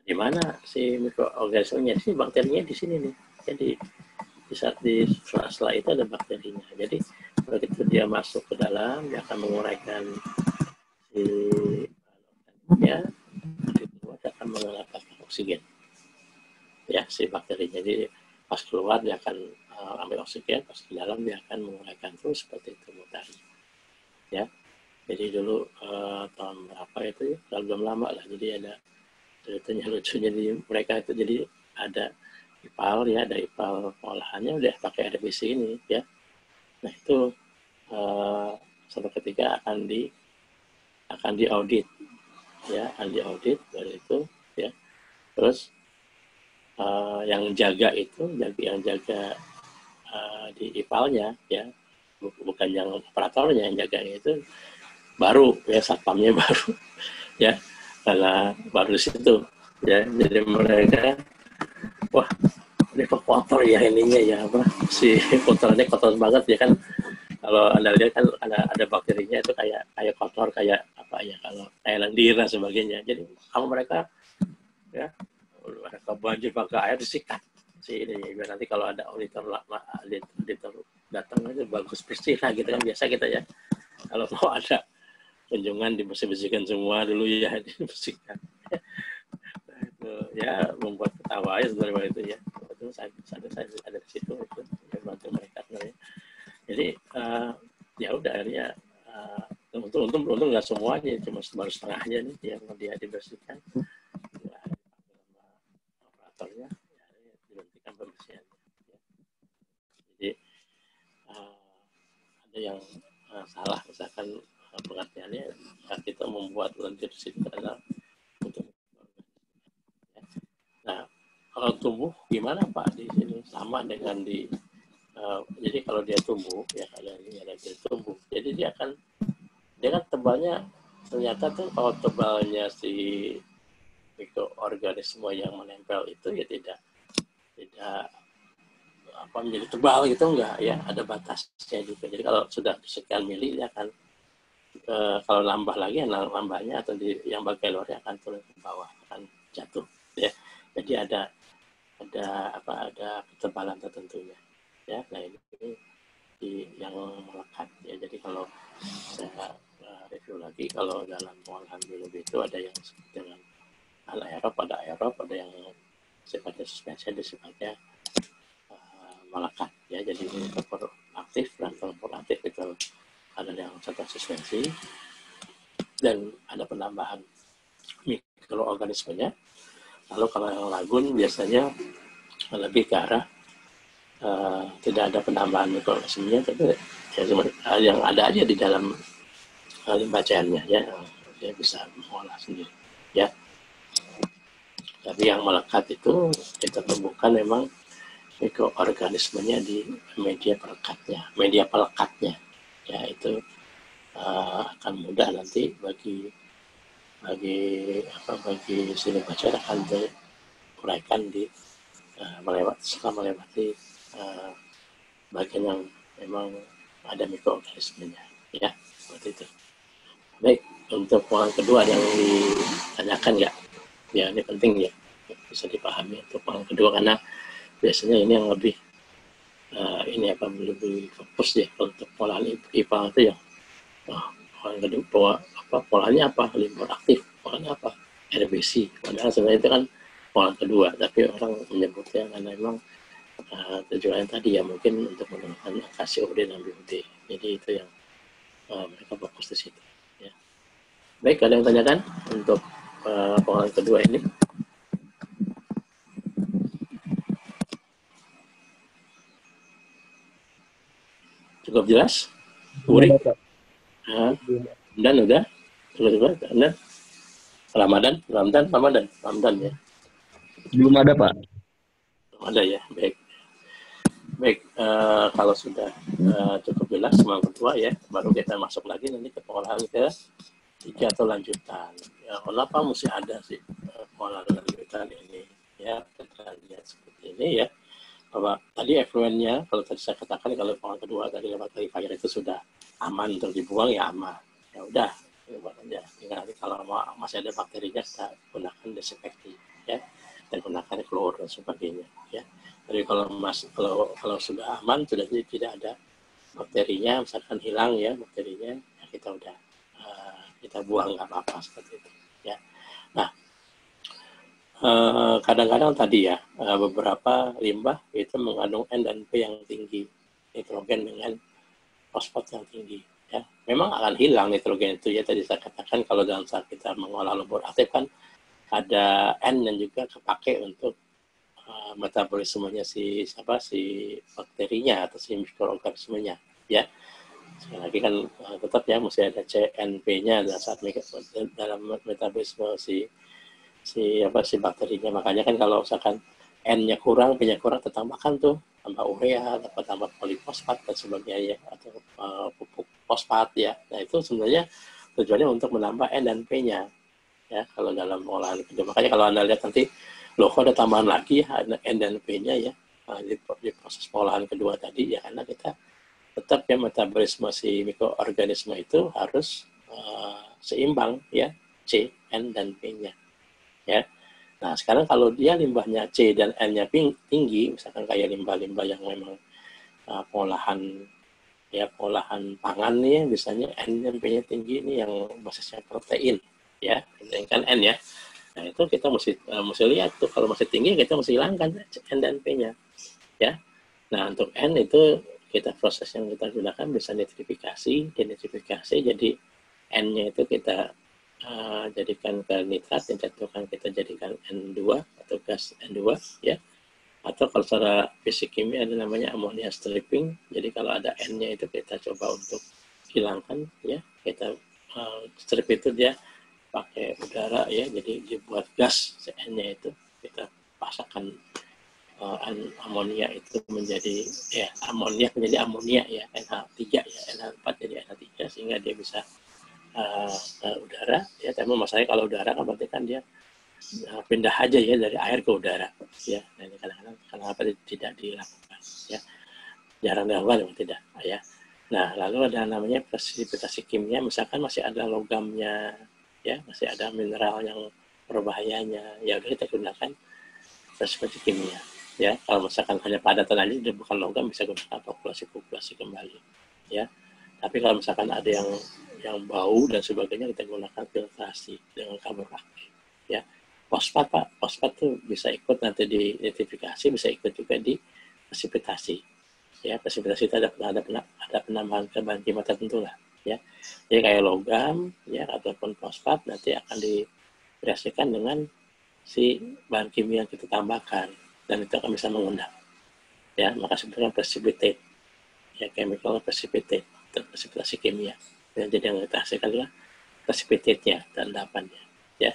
di mana si mikroorganismenya? Di sini bakterinya di sini nih. Jadi di saat di sela-sela itu ada bakterinya. Jadi begitu dia masuk ke dalam, dia akan menguraikan si ya, di keluar dia akan mengeluarkan oksigen. Ya, si bakterinya. Jadi pas keluar dia akan uh, ambil oksigen, pas di dalam dia akan menguraikan terus seperti itu mutasi. Ya. Jadi dulu uh, tahun berapa itu ya? Kalau belum lama lah. Jadi ada ceritanya lucu. Jadi mereka itu jadi ada ipal ya, ada ipal pengolahannya udah pakai R B C ini ya. Nah itu uh, suatu ketika akan di akan diaudit ya, akan diaudit dari itu ya. Terus uh, yang jaga itu, jaga yang jaga uh, di ipalnya ya, bukan yang operatornya, yang jaganya itu baru ya, satpamnya baru ya, karena baru di situ ya. Jadi mereka wah, ini kok kotor ya ininya ya, apa si kotorannya kotor banget ya kan. Kalau Anda lihat kan ada ada bakterinya itu kayak kayak kotor kayak apa ya, kalau kayak lendir dan sebagainya. Jadi kalau mereka ya mereka banjir pakai air disikat si ini biar nanti kalau ada auditor lama auditor datang itu bagus bersih lah gitu kan, biasa kita ya. Kalau mau ada kunjungan dibersih-bersihkan semua dulu ya, dibersihkan. Ya membuat ketawa ya sebenarnya itu ya. Itu saya ada saya ada di situ itu membantu mereka sebenarnya. Jadi uh, ya udah akhirnya uh, untung untung untung nggak semuanya, cuma baru setengahnya nih yang dia dibersihkan. Ya, operatornya ya, dihentikan pembersihannya. Ya. Jadi uh, ada yang uh, salah misalkan uh, pengertiannya uh, kita membuat lendir di situ adalah untuk. Nah, kalau tumbuh gimana Pak di sini? Sama dengan di, uh, jadi kalau dia tumbuh, ya ada ini ada dia tumbuh. Jadi dia akan, dia kan tebalnya ternyata tuh kalau tebalnya si mikroorganisme yang menempel itu ya tidak tidak apa menjadi tebal gitu enggak ya, ada batasnya juga. Jadi kalau sudah sekian mili dia akan uh, kalau nambah lagi nambahnya atau di yang bagian luarnya akan turun ke bawah, akan jatuh ya. Jadi ada ada apa ada ketebalan tertentunya ya. Nah ini, ini di, yang melekat ya. Jadi kalau saya uh, review lagi, kalau dalam pengolahan biologi itu ada yang dengan anaerob, ada aerob, ada yang sifatnya suspensi, ada sifatnya uh, melekat ya. Jadi ini tempur aktif dan tempur aktif itu ada yang sifat suspensi dan ada penambahan mikroorganismenya. Lalu kalau yang lagun biasanya lebih ke arah uh, tidak ada penambahan mikroorganismenya, tapi ya, uh, yang ada aja di dalam uh, limbah cairnya ya, dia bisa mengolah sendiri ya. Tapi yang melekat itu kita temukan memang mikroorganismenya di media pelekatnya, media pelekatnya ya, itu uh, akan mudah nanti bagi bagi apa bagi sini baca akan diuraikan di uh, melewati setelah melewati uh, bagian yang memang ada mikroorganismenya ya, seperti itu. Baik, untuk poin kedua yang ditanyakan ya, ya ini penting ya, bisa dipahami untuk poin kedua karena biasanya ini yang lebih uh, ini apa lebih fokus ya untuk pola I P A itu ya. Oh, pola kedua apa polanya apa, limbah aktif, polanya apa, R B C. Padahal sebenarnya itu kan pola kedua, tapi orang menyebutnya karena memang uh, tujuannya tadi ya mungkin untuk menurunkan angka C O D dan B O D. Jadi itu yang uh, mereka fokus di situ ya. Baik, ada yang tanyakan untuk uh, pola kedua ini? Cukup jelas? Uri? Nah, dan udah? Cukup jelas? Anda? Ramadan? Ramadan? Ramadan? Ramadan ya? Belum ada, Pak. Belum ada ya? Baik. Baik, uh, kalau sudah uh, cukup jelas semua kedua ya, baru kita masuk lagi nanti ke pengolahan ke tiga atau lanjutan. Ya, kenapa mesti ada sih uh, pengolahan lanjutan ini? Ya, kita lihat seperti ini ya. Bahwa tadi efluennya, kalau tadi saya katakan kalau pengolahan kedua dari lewat clarifier itu sudah aman untuk dibuang ya aman. Ya udah, buat aja. Tinggal nanti kalau masih ada bakterinya kita gunakan desinfektan ya, kita gunakan klor dan sebagainya, ya. Jadi kalau mas kalau kalau sudah aman, sudah tidak ada bakterinya, misalkan hilang ya bakterinya, ya kita udah uh, kita buang nggak apa-apa seperti itu, ya. Nah, uh, kadang-kadang tadi ya uh, beberapa limbah itu mengandung N dan P yang tinggi, nitrogen dengan fosfat yang tinggi. Ya, memang akan hilang nitrogen itu ya, tadi saya katakan kalau dalam saat kita mengolah lumpur aktif kan ada N yang juga kepake untuk uh, metabolismenya si apa si bakterinya atau si mikroorganismenya, ya. Sekali lagi kan uh, tetap ya mesti ada C N P-nya dalam saat dalam metabolisme si si apa si bakterinya. Makanya kan kalau misalkan N-nya kurang, P-nya kurang, tambahkan tuh tambah urea, dapat tambah polifosfat dan sebagainya, atau uh, pupuk fosfat ya. Nah itu sebenarnya tujuannya untuk menambah N dan P-nya ya kalau dalam olahan kedua. Makanya kalau Anda lihat nanti loh kok ada tambahan lagi ya N dan P-nya ya nah, di, di proses pengolahan kedua tadi ya, karena kita tetap ya metabolisme si mikroorganisme itu harus uh, seimbang ya, C, N dan P-nya ya. Nah, sekarang kalau dia limbahnya C dan N-nya tinggi, misalkan kayak limbah-limbah yang memang uh, pengolahan ya pengolahan pangan nih, misalnya N dan P-nya tinggi ini yang basisnya protein, ya, kan N ya. Nah, itu kita mesti uh, mesti lihat tuh kalau masih tinggi kita mesti hilangkan N dan P-nya, ya. Nah, untuk N itu kita proses yang kita gunakan bisa nitrifikasi, denitrifikasi, jadi N-nya itu kita Uh, jadikan ke nitrat, yang jatuhkan kita jadikan N dua atau gas N dua ya, atau kalau secara fisik kimia ada namanya ammonia stripping. Jadi kalau ada N-nya itu kita coba untuk hilangkan ya, kita uh, strip itu dia pakai udara ya, jadi dibuat gas N-nya itu kita pasangkan uh, amonia itu menjadi ya amonia menjadi amonia ya N H tiga ya, N H empat jadi N H tiga sehingga dia bisa Uh, uh, udara ya. Tapi masalahnya kalau udara kan berarti kan dia uh, pindah aja ya dari air ke udara ya. Nah, ini kadang-kadang kenapa tidak dilakukan ya, jarang dilakukan memang tidak ya. Nah, lalu ada namanya presipitasi kimia, misalkan masih ada logamnya ya, masih ada mineral yang berbahayanya ya, udah kita gunakan presipitasi kimia ya. Kalau misalkan hanya padatan aja dia bukan logam, bisa gunakan populasi-populasi kembali ya. Tapi kalau misalkan ada yang yang bau dan sebagainya, kita gunakan filtrasi dengan kabel aktif ya. Fosfat Pak, fosfat tuh bisa ikut nanti di nitrifikasi, bisa ikut juga di presipitasi ya. Presipitasi itu ada ada ada penambahan bahan kimia tertentu lah ya. Jadi kayak logam ya ataupun fosfat nanti akan direaksikan dengan si bahan kimia yang kita tambahkan dan itu akan bisa mengundang ya, maka sebetulnya precipitate ya, chemical precipitate, presipitasi kimia. Ya, jadi yang kita hasilkan adalah precipitate-nya dan endapannya ya.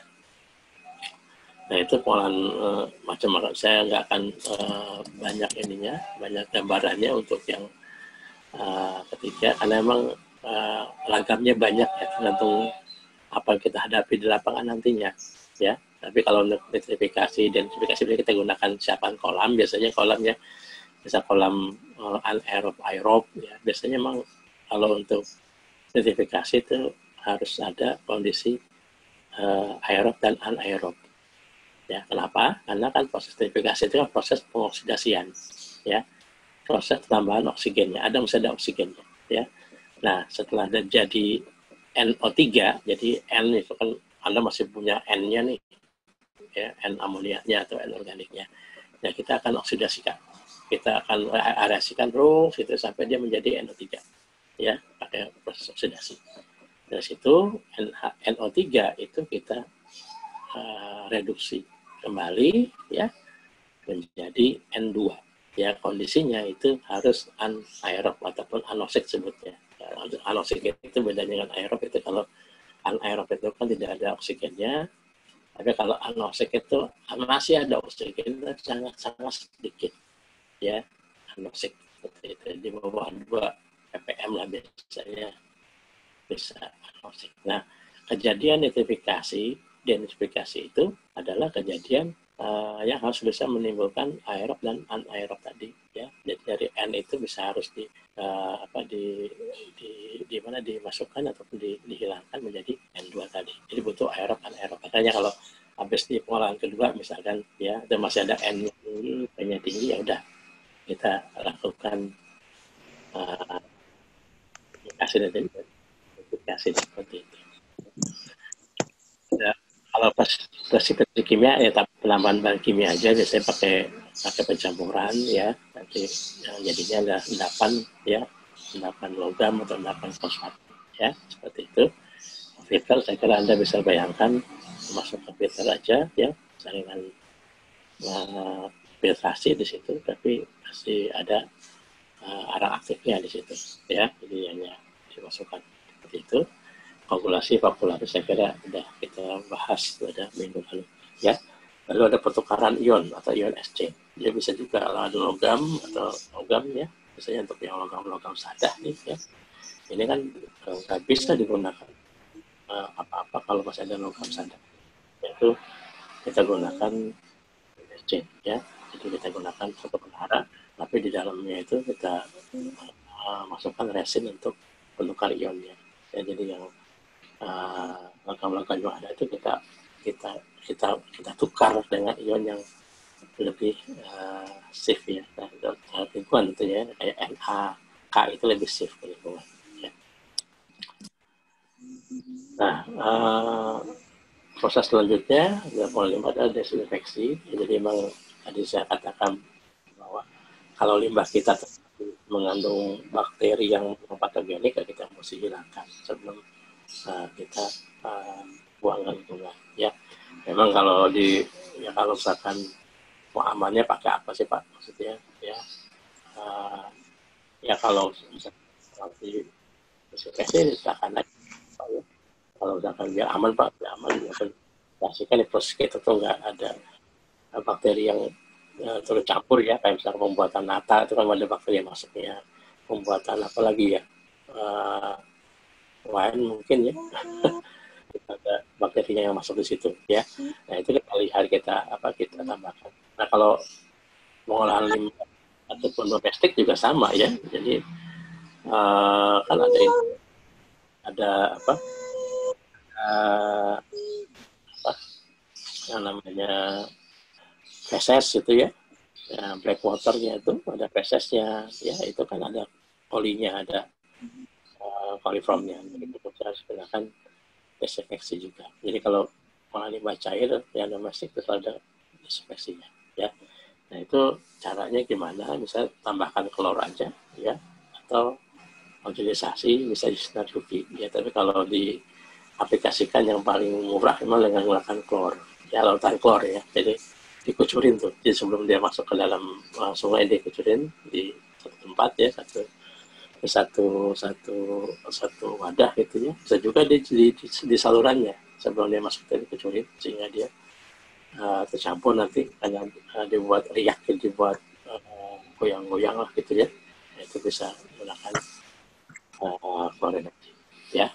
Nah itu pengolahan uh, macam-macam, saya nggak akan uh, banyak ininya, banyak gambarannya untuk yang uh, ketiga karena memang uh, ragamnya banyak ya, tergantung apa yang kita hadapi di lapangan nantinya ya. Tapi kalau untuk nitrifikasi dan nitrifikasi kita gunakan siapan kolam, biasanya kolamnya bisa kolam uh, anaerob aerob ya. Biasanya memang kalau untuk nitrifikasi itu harus ada kondisi uh, aerob dan anaerob. Ya, kenapa? Karena kan proses nitrifikasi itu kan proses pengoksidasian, ya, proses tambahan oksigennya. Ada mesti ada oksigennya, ya. Nah, setelah jadi N O tiga, jadi N itu kan Anda masih punya N-nya nih, ya, N amoniaknya atau N organiknya. Nah, kita akan oksidasikan, kita akan aerasikan terus itu sampai dia menjadi N O tiga. Ya, pakai proses oksidasi. Dari situ N O tiga itu kita uh, reduksi kembali ya menjadi N dua. Ya, kondisinya itu harus anaerob ataupun anoksik sebutnya. Ya, anoksik itu beda dengan aerob. Itu kalau anaerob itu kan tidak ada oksigennya. Tapi kalau anoksik itu masih ada oksigen, sangat-sangat sedikit. Ya, anoksik seperti itu di bawah dua ppm lah biasanya bisa anoksik. Nah, kejadian nitrifikasi, denitrifikasi itu adalah kejadian uh, yang harus bisa menimbulkan aerob dan anaerob tadi ya. Jadi dari N itu bisa harus di uh, apa di di di mana dimasukkan ataupun di, dihilangkan menjadi N dua tadi. Jadi butuh aerob anaerob. Makanya kalau habis di pengolahan kedua misalkan ya, dan masih ada N tinggi, P-nya tinggi, ya udah kita lakukan uh, asid tadi, asid seperti itu. Ya, kalau pas versi kimia ya tapi penambahan bahan kimia aja, biasanya pakai pakai pencampuran ya, nanti yang jadinya ada endapan ya, endapan logam atau endapan fosfat ya, seperti itu. Filter saya kira Anda bisa bayangkan, masuk ke filter aja ya, saringan uh, filtrasi di situ, tapi masih ada uh, arang aktifnya di situ ya, jadi hanya dimasukkan seperti itu. Koagulasi, vakulasi saya kira sudah kita bahas pada minggu lalu ya. Lalu ada pertukaran ion atau ion exchange, dia bisa juga ada logam atau logam ya, biasanya untuk yang logam-logam sadah nih ya, ini kan nggak uh, bisa digunakan uh, apa-apa kalau masih ada logam sadah, yaitu kita gunakan exchange ya, jadi kita gunakan satu perhara, tapi di dalamnya itu kita uh, masukkan resin untuk penukar ionnya ya, jadi yang uh, logam-logam yang ada itu kita kita kita kita tukar dengan ion yang lebih uh, safe ya, nah, lingkungan itu ya, kayak N A, K itu lebih safe ke lingkungan ya. Nah, uh, proses selanjutnya yang paling pada desinfeksi. Jadi memang tadi saya katakan bahwa kalau limbah kita mengandung bakteri yang patogenik, kita mesti hilangkan sebelum uh, kita uh, buang ke lingkungan ya. Memang kalau di ya kalau misalkan mau amannya pakai apa sih Pak maksudnya ya, uh, ya kalau misalkan di desinfeksi misalkan ya, kalau misalkan biar aman Pak, biar aman ya, pastikan di proses kita tuh nggak ada bakteri yang uh, tercampur ya, kayak misalkan pembuatan nata itu kan ada bakteri yang masuknya, pembuatan apa lagi ya, uh, wine mungkin ya ada bakterinya yang masuk di situ ya. Nah itu kita lihat, kita apa kita tambahkan. Nah kalau pengolahan limbah ataupun domestik juga sama ya, jadi uh, kan ada ada apa uh, apa yang namanya feses itu ya, ya black waternya itu ada fesesnya ya, itu kan ada polinya, ada uh, coliformnya, itu kita harus gunakan desinfeksi juga. Jadi kalau pengolahan limbah cair yang domestik itu ada desinfeksinya ya. Nah itu caranya gimana? Bisa tambahkan klor aja ya, atau homogenisasi bisa di sinar U V ya. Tapi kalau diaplikasikan yang paling murah memang dengan menggunakan klor ya, lautan klor ya. Jadi dikucurin tuh, jadi sebelum dia masuk ke dalam uh, sungai dikucurin di satu tempat ya, satu satu satu satu wadah gitu ya, bisa juga di, di, di, di salurannya sebelum dia masuk ke kucurin, sehingga dia uh, tercampur nanti karena uh, dibuat riak, dibuat uh, goyang-goyang lah gitu ya, nah, itu bisa menggunakan uh, klorinasi ya.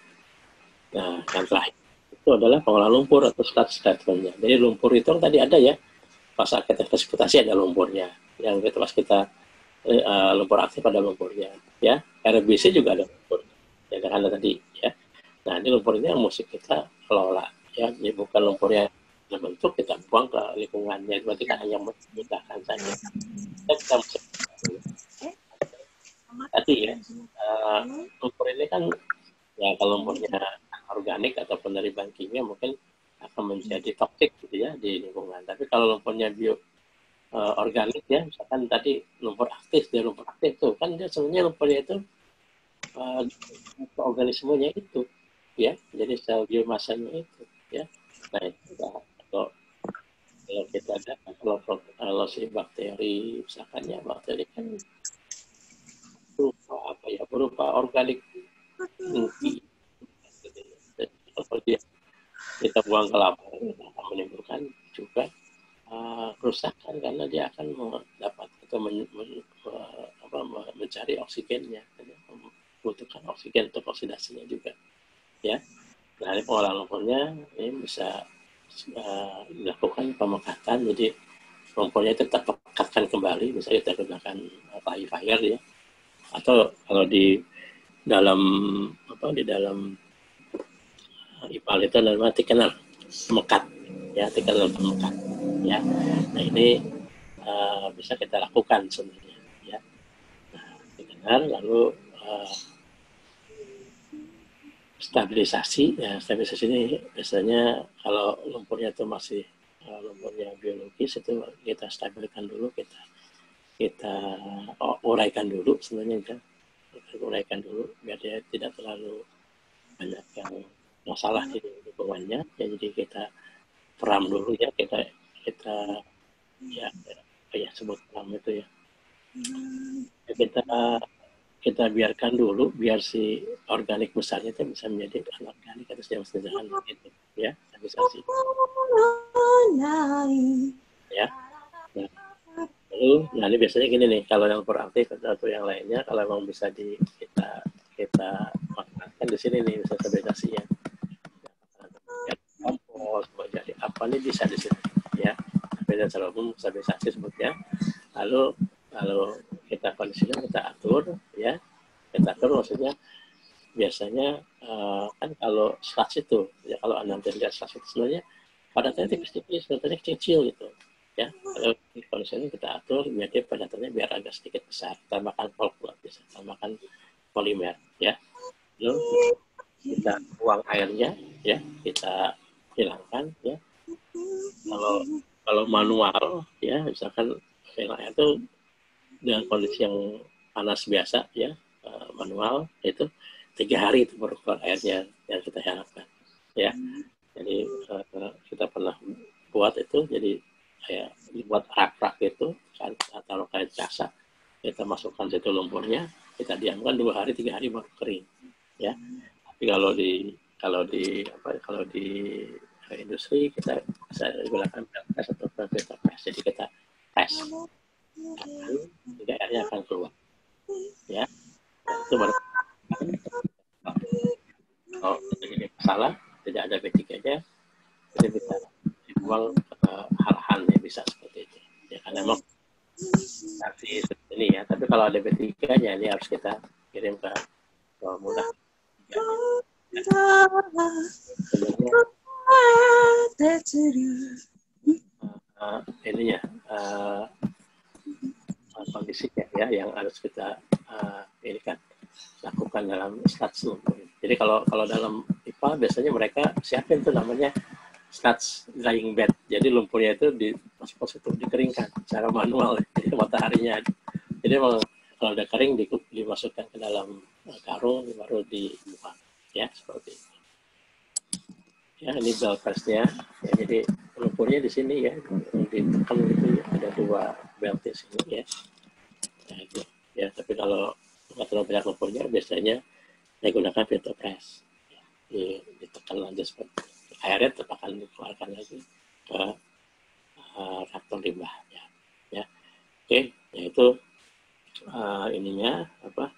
Nah yang terakhir itu adalah pengolahan lumpur atau sludge treatment-nya. Jadi lumpur itu yang tadi ada ya, pas kita presipitasi ada lumpurnya, yang kita pas kita uh, lumpur aktif ada lumpurnya ya, R B C juga ada lumpur ya karena tadi ya. Nah ini lumpur ini yang mesti kita kelola ya, jadi bukan lumpurnya terbentuk kita buang ke lingkungannya, berarti kan hanya memudahkan saja. Kita mesti tadi ya, uh, lumpur ini kan ya kalau lumpurnya organik ataupun dari bahan kimia mungkin akan menjadi toksik gitu ya di lingkungan. Tapi kalau lumpurnya bio Uh, organik ya, misalkan tadi lumpur aktif, dia lumpur aktif tuh kan dia sebenarnya lumpurnya itu uh, organismenya itu ya, jadi sel biomasanya itu ya. Nah itu kalau kalau kita ada kalau kalau si bakteri misalkan ya, bakteri kan berupa apa ya, berupa organik inti. Kalau dia kita buang ke lapangan akan menimbulkan juga Uh, kerusakan karena dia akan mendapat atau men, men, uh, apa, mencari oksigennya, membutuhkan oksigen untuk oksidasinya juga ya. Nah ini pengolahan lumpurnya ini bisa uh, dilakukan pemekatan, jadi lumpurnya itu tetap pekatkan kembali, misalnya kita gunakan clarifier ya, atau kalau di dalam apa di dalam uh, I P A L itu namanya thickener, mekat ya tinggal temukan ya. Nah ini uh, bisa kita lakukan sebenarnya ya. Nah, dengar lalu uh, stabilisasi ya, stabilisasi ini biasanya kalau lumpurnya itu masih uh, lumpurnya biologis itu kita stabilkan dulu, kita kita uraikan dulu sebenarnya ya. Kita uraikan dulu biar dia tidak terlalu banyak yang masalah di lingkungannya ya, jadi kita peram dulu ya, kita kita ya kayak sebut peram itu ya, ya kita kita biarkan dulu biar si organik besarnya itu bisa menjadi anorganik atau yang sederhana gitu ya, bisa sih ya. Nah, lalu nah ini biasanya gini nih, kalau yang proaktif atau yang lainnya kalau memang bisa di kita kita manfaatkan di sini nih, bisa stabilisasi ya, kompos jadi apa nih bisa di sini ya, beda secara umum stabilisasi sebutnya. Lalu lalu kita kondisinya kita atur ya, kita atur maksudnya biasanya uh, kan kalau sludge itu ya, kalau anda melihat sludge itu sebenarnya padatannya tipis-tipis, padatannya kecil gitu ya. Kalau kondisinya kita atur biar dia padatannya biar agak sedikit besar, tambahkan folklore, bisa tambahkan polimer ya. Lalu kita buang airnya ya, kita hilangkan ya. Kalau kalau manual ya, misalkan hilang air itu dengan kondisi yang panas biasa ya, manual itu tiga hari itu baru keluar airnya yang kita harapkan ya. Jadi kita pernah buat itu, jadi kayak dibuat rak-rak itu kan, atau kayak jasa, kita masukkan situ lumpurnya, kita diamkan dua hari tiga hari baru kering ya. Tapi kalau di kalau di apa kalau di industri kita bisa gunakan press atau filter press, jadi kita press jadi airnya akan keluar ya. Nah, itu baru kalau ini masalah tidak ada B tiga-nya, jadi bisa dibuang ke hal-hal yang bisa seperti itu ya, karena memang versi seperti ini ya. Tapi kalau ada B tiga-nya ini harus kita kirim ke mudah ya. Uh, ininya uh, kondisinya ya yang harus kita uh, ini kan lakukan dalam sludge lumpur. Jadi kalau kalau dalam I P A biasanya mereka siapin tuh namanya sludge drying bed. Jadi lumpurnya itu di masuk situ dikeringkan secara manual, jadi mataharinya. Jadi memang kalau udah kering di, dimasukkan ke dalam karung baru dibuang ya, seperti itu. Ya, ini belt press-nya. Ya, jadi lumpurnya di sini ya, ditekan gitu ya, ada dua belt di sini ya. Nah, itu. Ya, tapi kalau nggak terlalu banyak lumpurnya, biasanya saya gunakan filter press. Ya, ditekan aja seperti itu. Airnya tetap akan dikeluarkan lagi ke uh, reaktor limbah. Ya, ya. Oke, yaitu uh, ininya apa?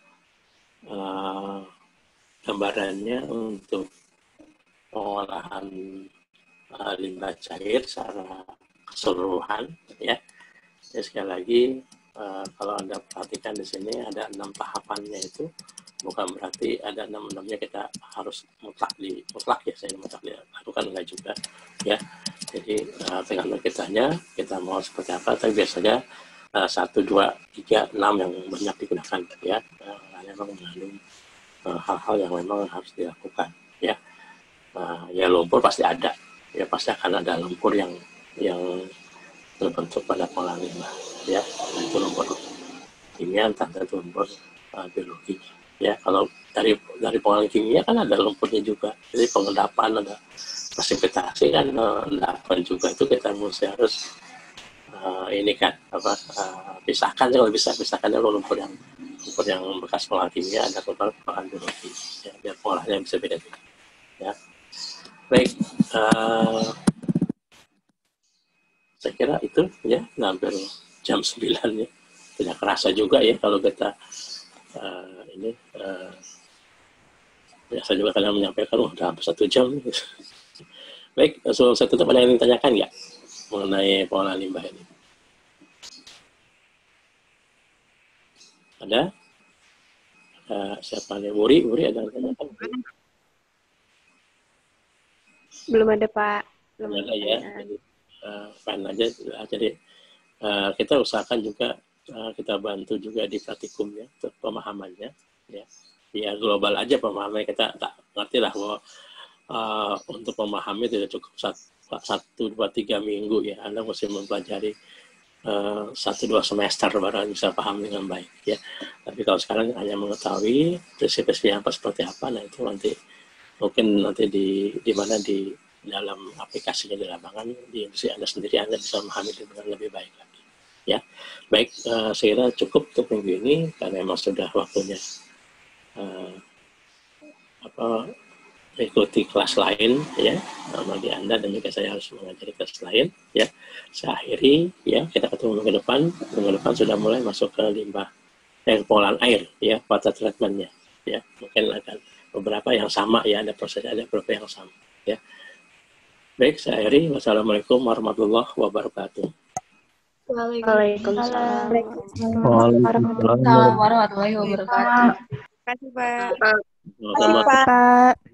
Uh, gambarannya untuk pengolahan uh, limbah cair secara keseluruhan ya. Jadi sekali lagi uh, kalau Anda perhatikan di sini ada enam tahapannya, itu bukan berarti ada enam enamnya kita harus mutlak di mutlak ya, saya mutlak dilakukan enggak juga ya. Jadi uh, tergantung kitanya, kita mau seperti apa, tapi biasanya uh, satu, dua, tiga, enam yang banyak digunakan ya. Uh, memang mengandung uh, hal-hal yang memang harus dilakukan ya. Uh, ya lumpur pasti ada, ya pasti akan ada lumpur yang yang terbentuk pada pengolahan limbah ya, itu lumpur kimia, entah itu lumpur uh, biologi ya. Kalau dari dari pengolahan kimia kan ada lumpurnya juga, jadi pengendapan, ada presipitasi kan, endapan juga, itu kita mesti harus uh, ini kan apa uh, pisahkan kalau bisa, pisahkan kalau lumpur yang lumpur yang bekas pengolahan kimia ada pengolahan biologi ya, biar pengolahannya bisa beda ya. Baik, uh, saya kira itu ya, hampir jam sembilan ya. Tidak kerasa juga ya kalau kita uh, ini uh, biasa juga kalian menyampaikan udah hampir satu jam. Baik, sebelum saya tutup, ada yang ingin ditanyakan nggak mengenai pengolahan limbah ini? Ada? Uh, siapa nih? Wuri, Wuri ada yang ditanyakan? Belum ada, Pak. belum ada ya. Jadi, uh, fine aja. Jadi uh, kita usahakan juga uh, kita bantu juga di praktikum ya, untuk pemahamannya ya. Ya global aja pemahamannya, kita tak ngerti lah bahwa uh, untuk memahami tidak cukup satu, satu dua tiga minggu ya. Anda mesti mempelajari Uh, satu dua semester baru bisa paham dengan baik ya. Tapi kalau sekarang hanya mengetahui prinsip-prinsipnya apa seperti apa, nah itu nanti mungkin nanti di di mana di dalam aplikasinya di lapangan di industri Anda sendiri Anda bisa memahami dengan lebih baik lagi ya. Baik, uh, saya kira cukup untuk minggu ini karena memang sudah waktunya uh, apa ikuti kelas lain ya, bagi Anda dan juga saya harus mengajari kelas lain ya. Saya akhiri ya, kita ketemu minggu depan. Minggu depan sudah mulai masuk ke limbah eh, pengolahan air ya, water treatmentnya ya. Mungkin akan beberapa yang sama ya, ada proses ada beberapa yang sama ya. Baik, saya akhiri. Wassalamualaikum warahmatullahi wabarakatuh. Waalaikumsalam. Waalaikumsalam warahmatullahi wabarakatuh. Terima kasih, Pak. Selamat malam. Pak.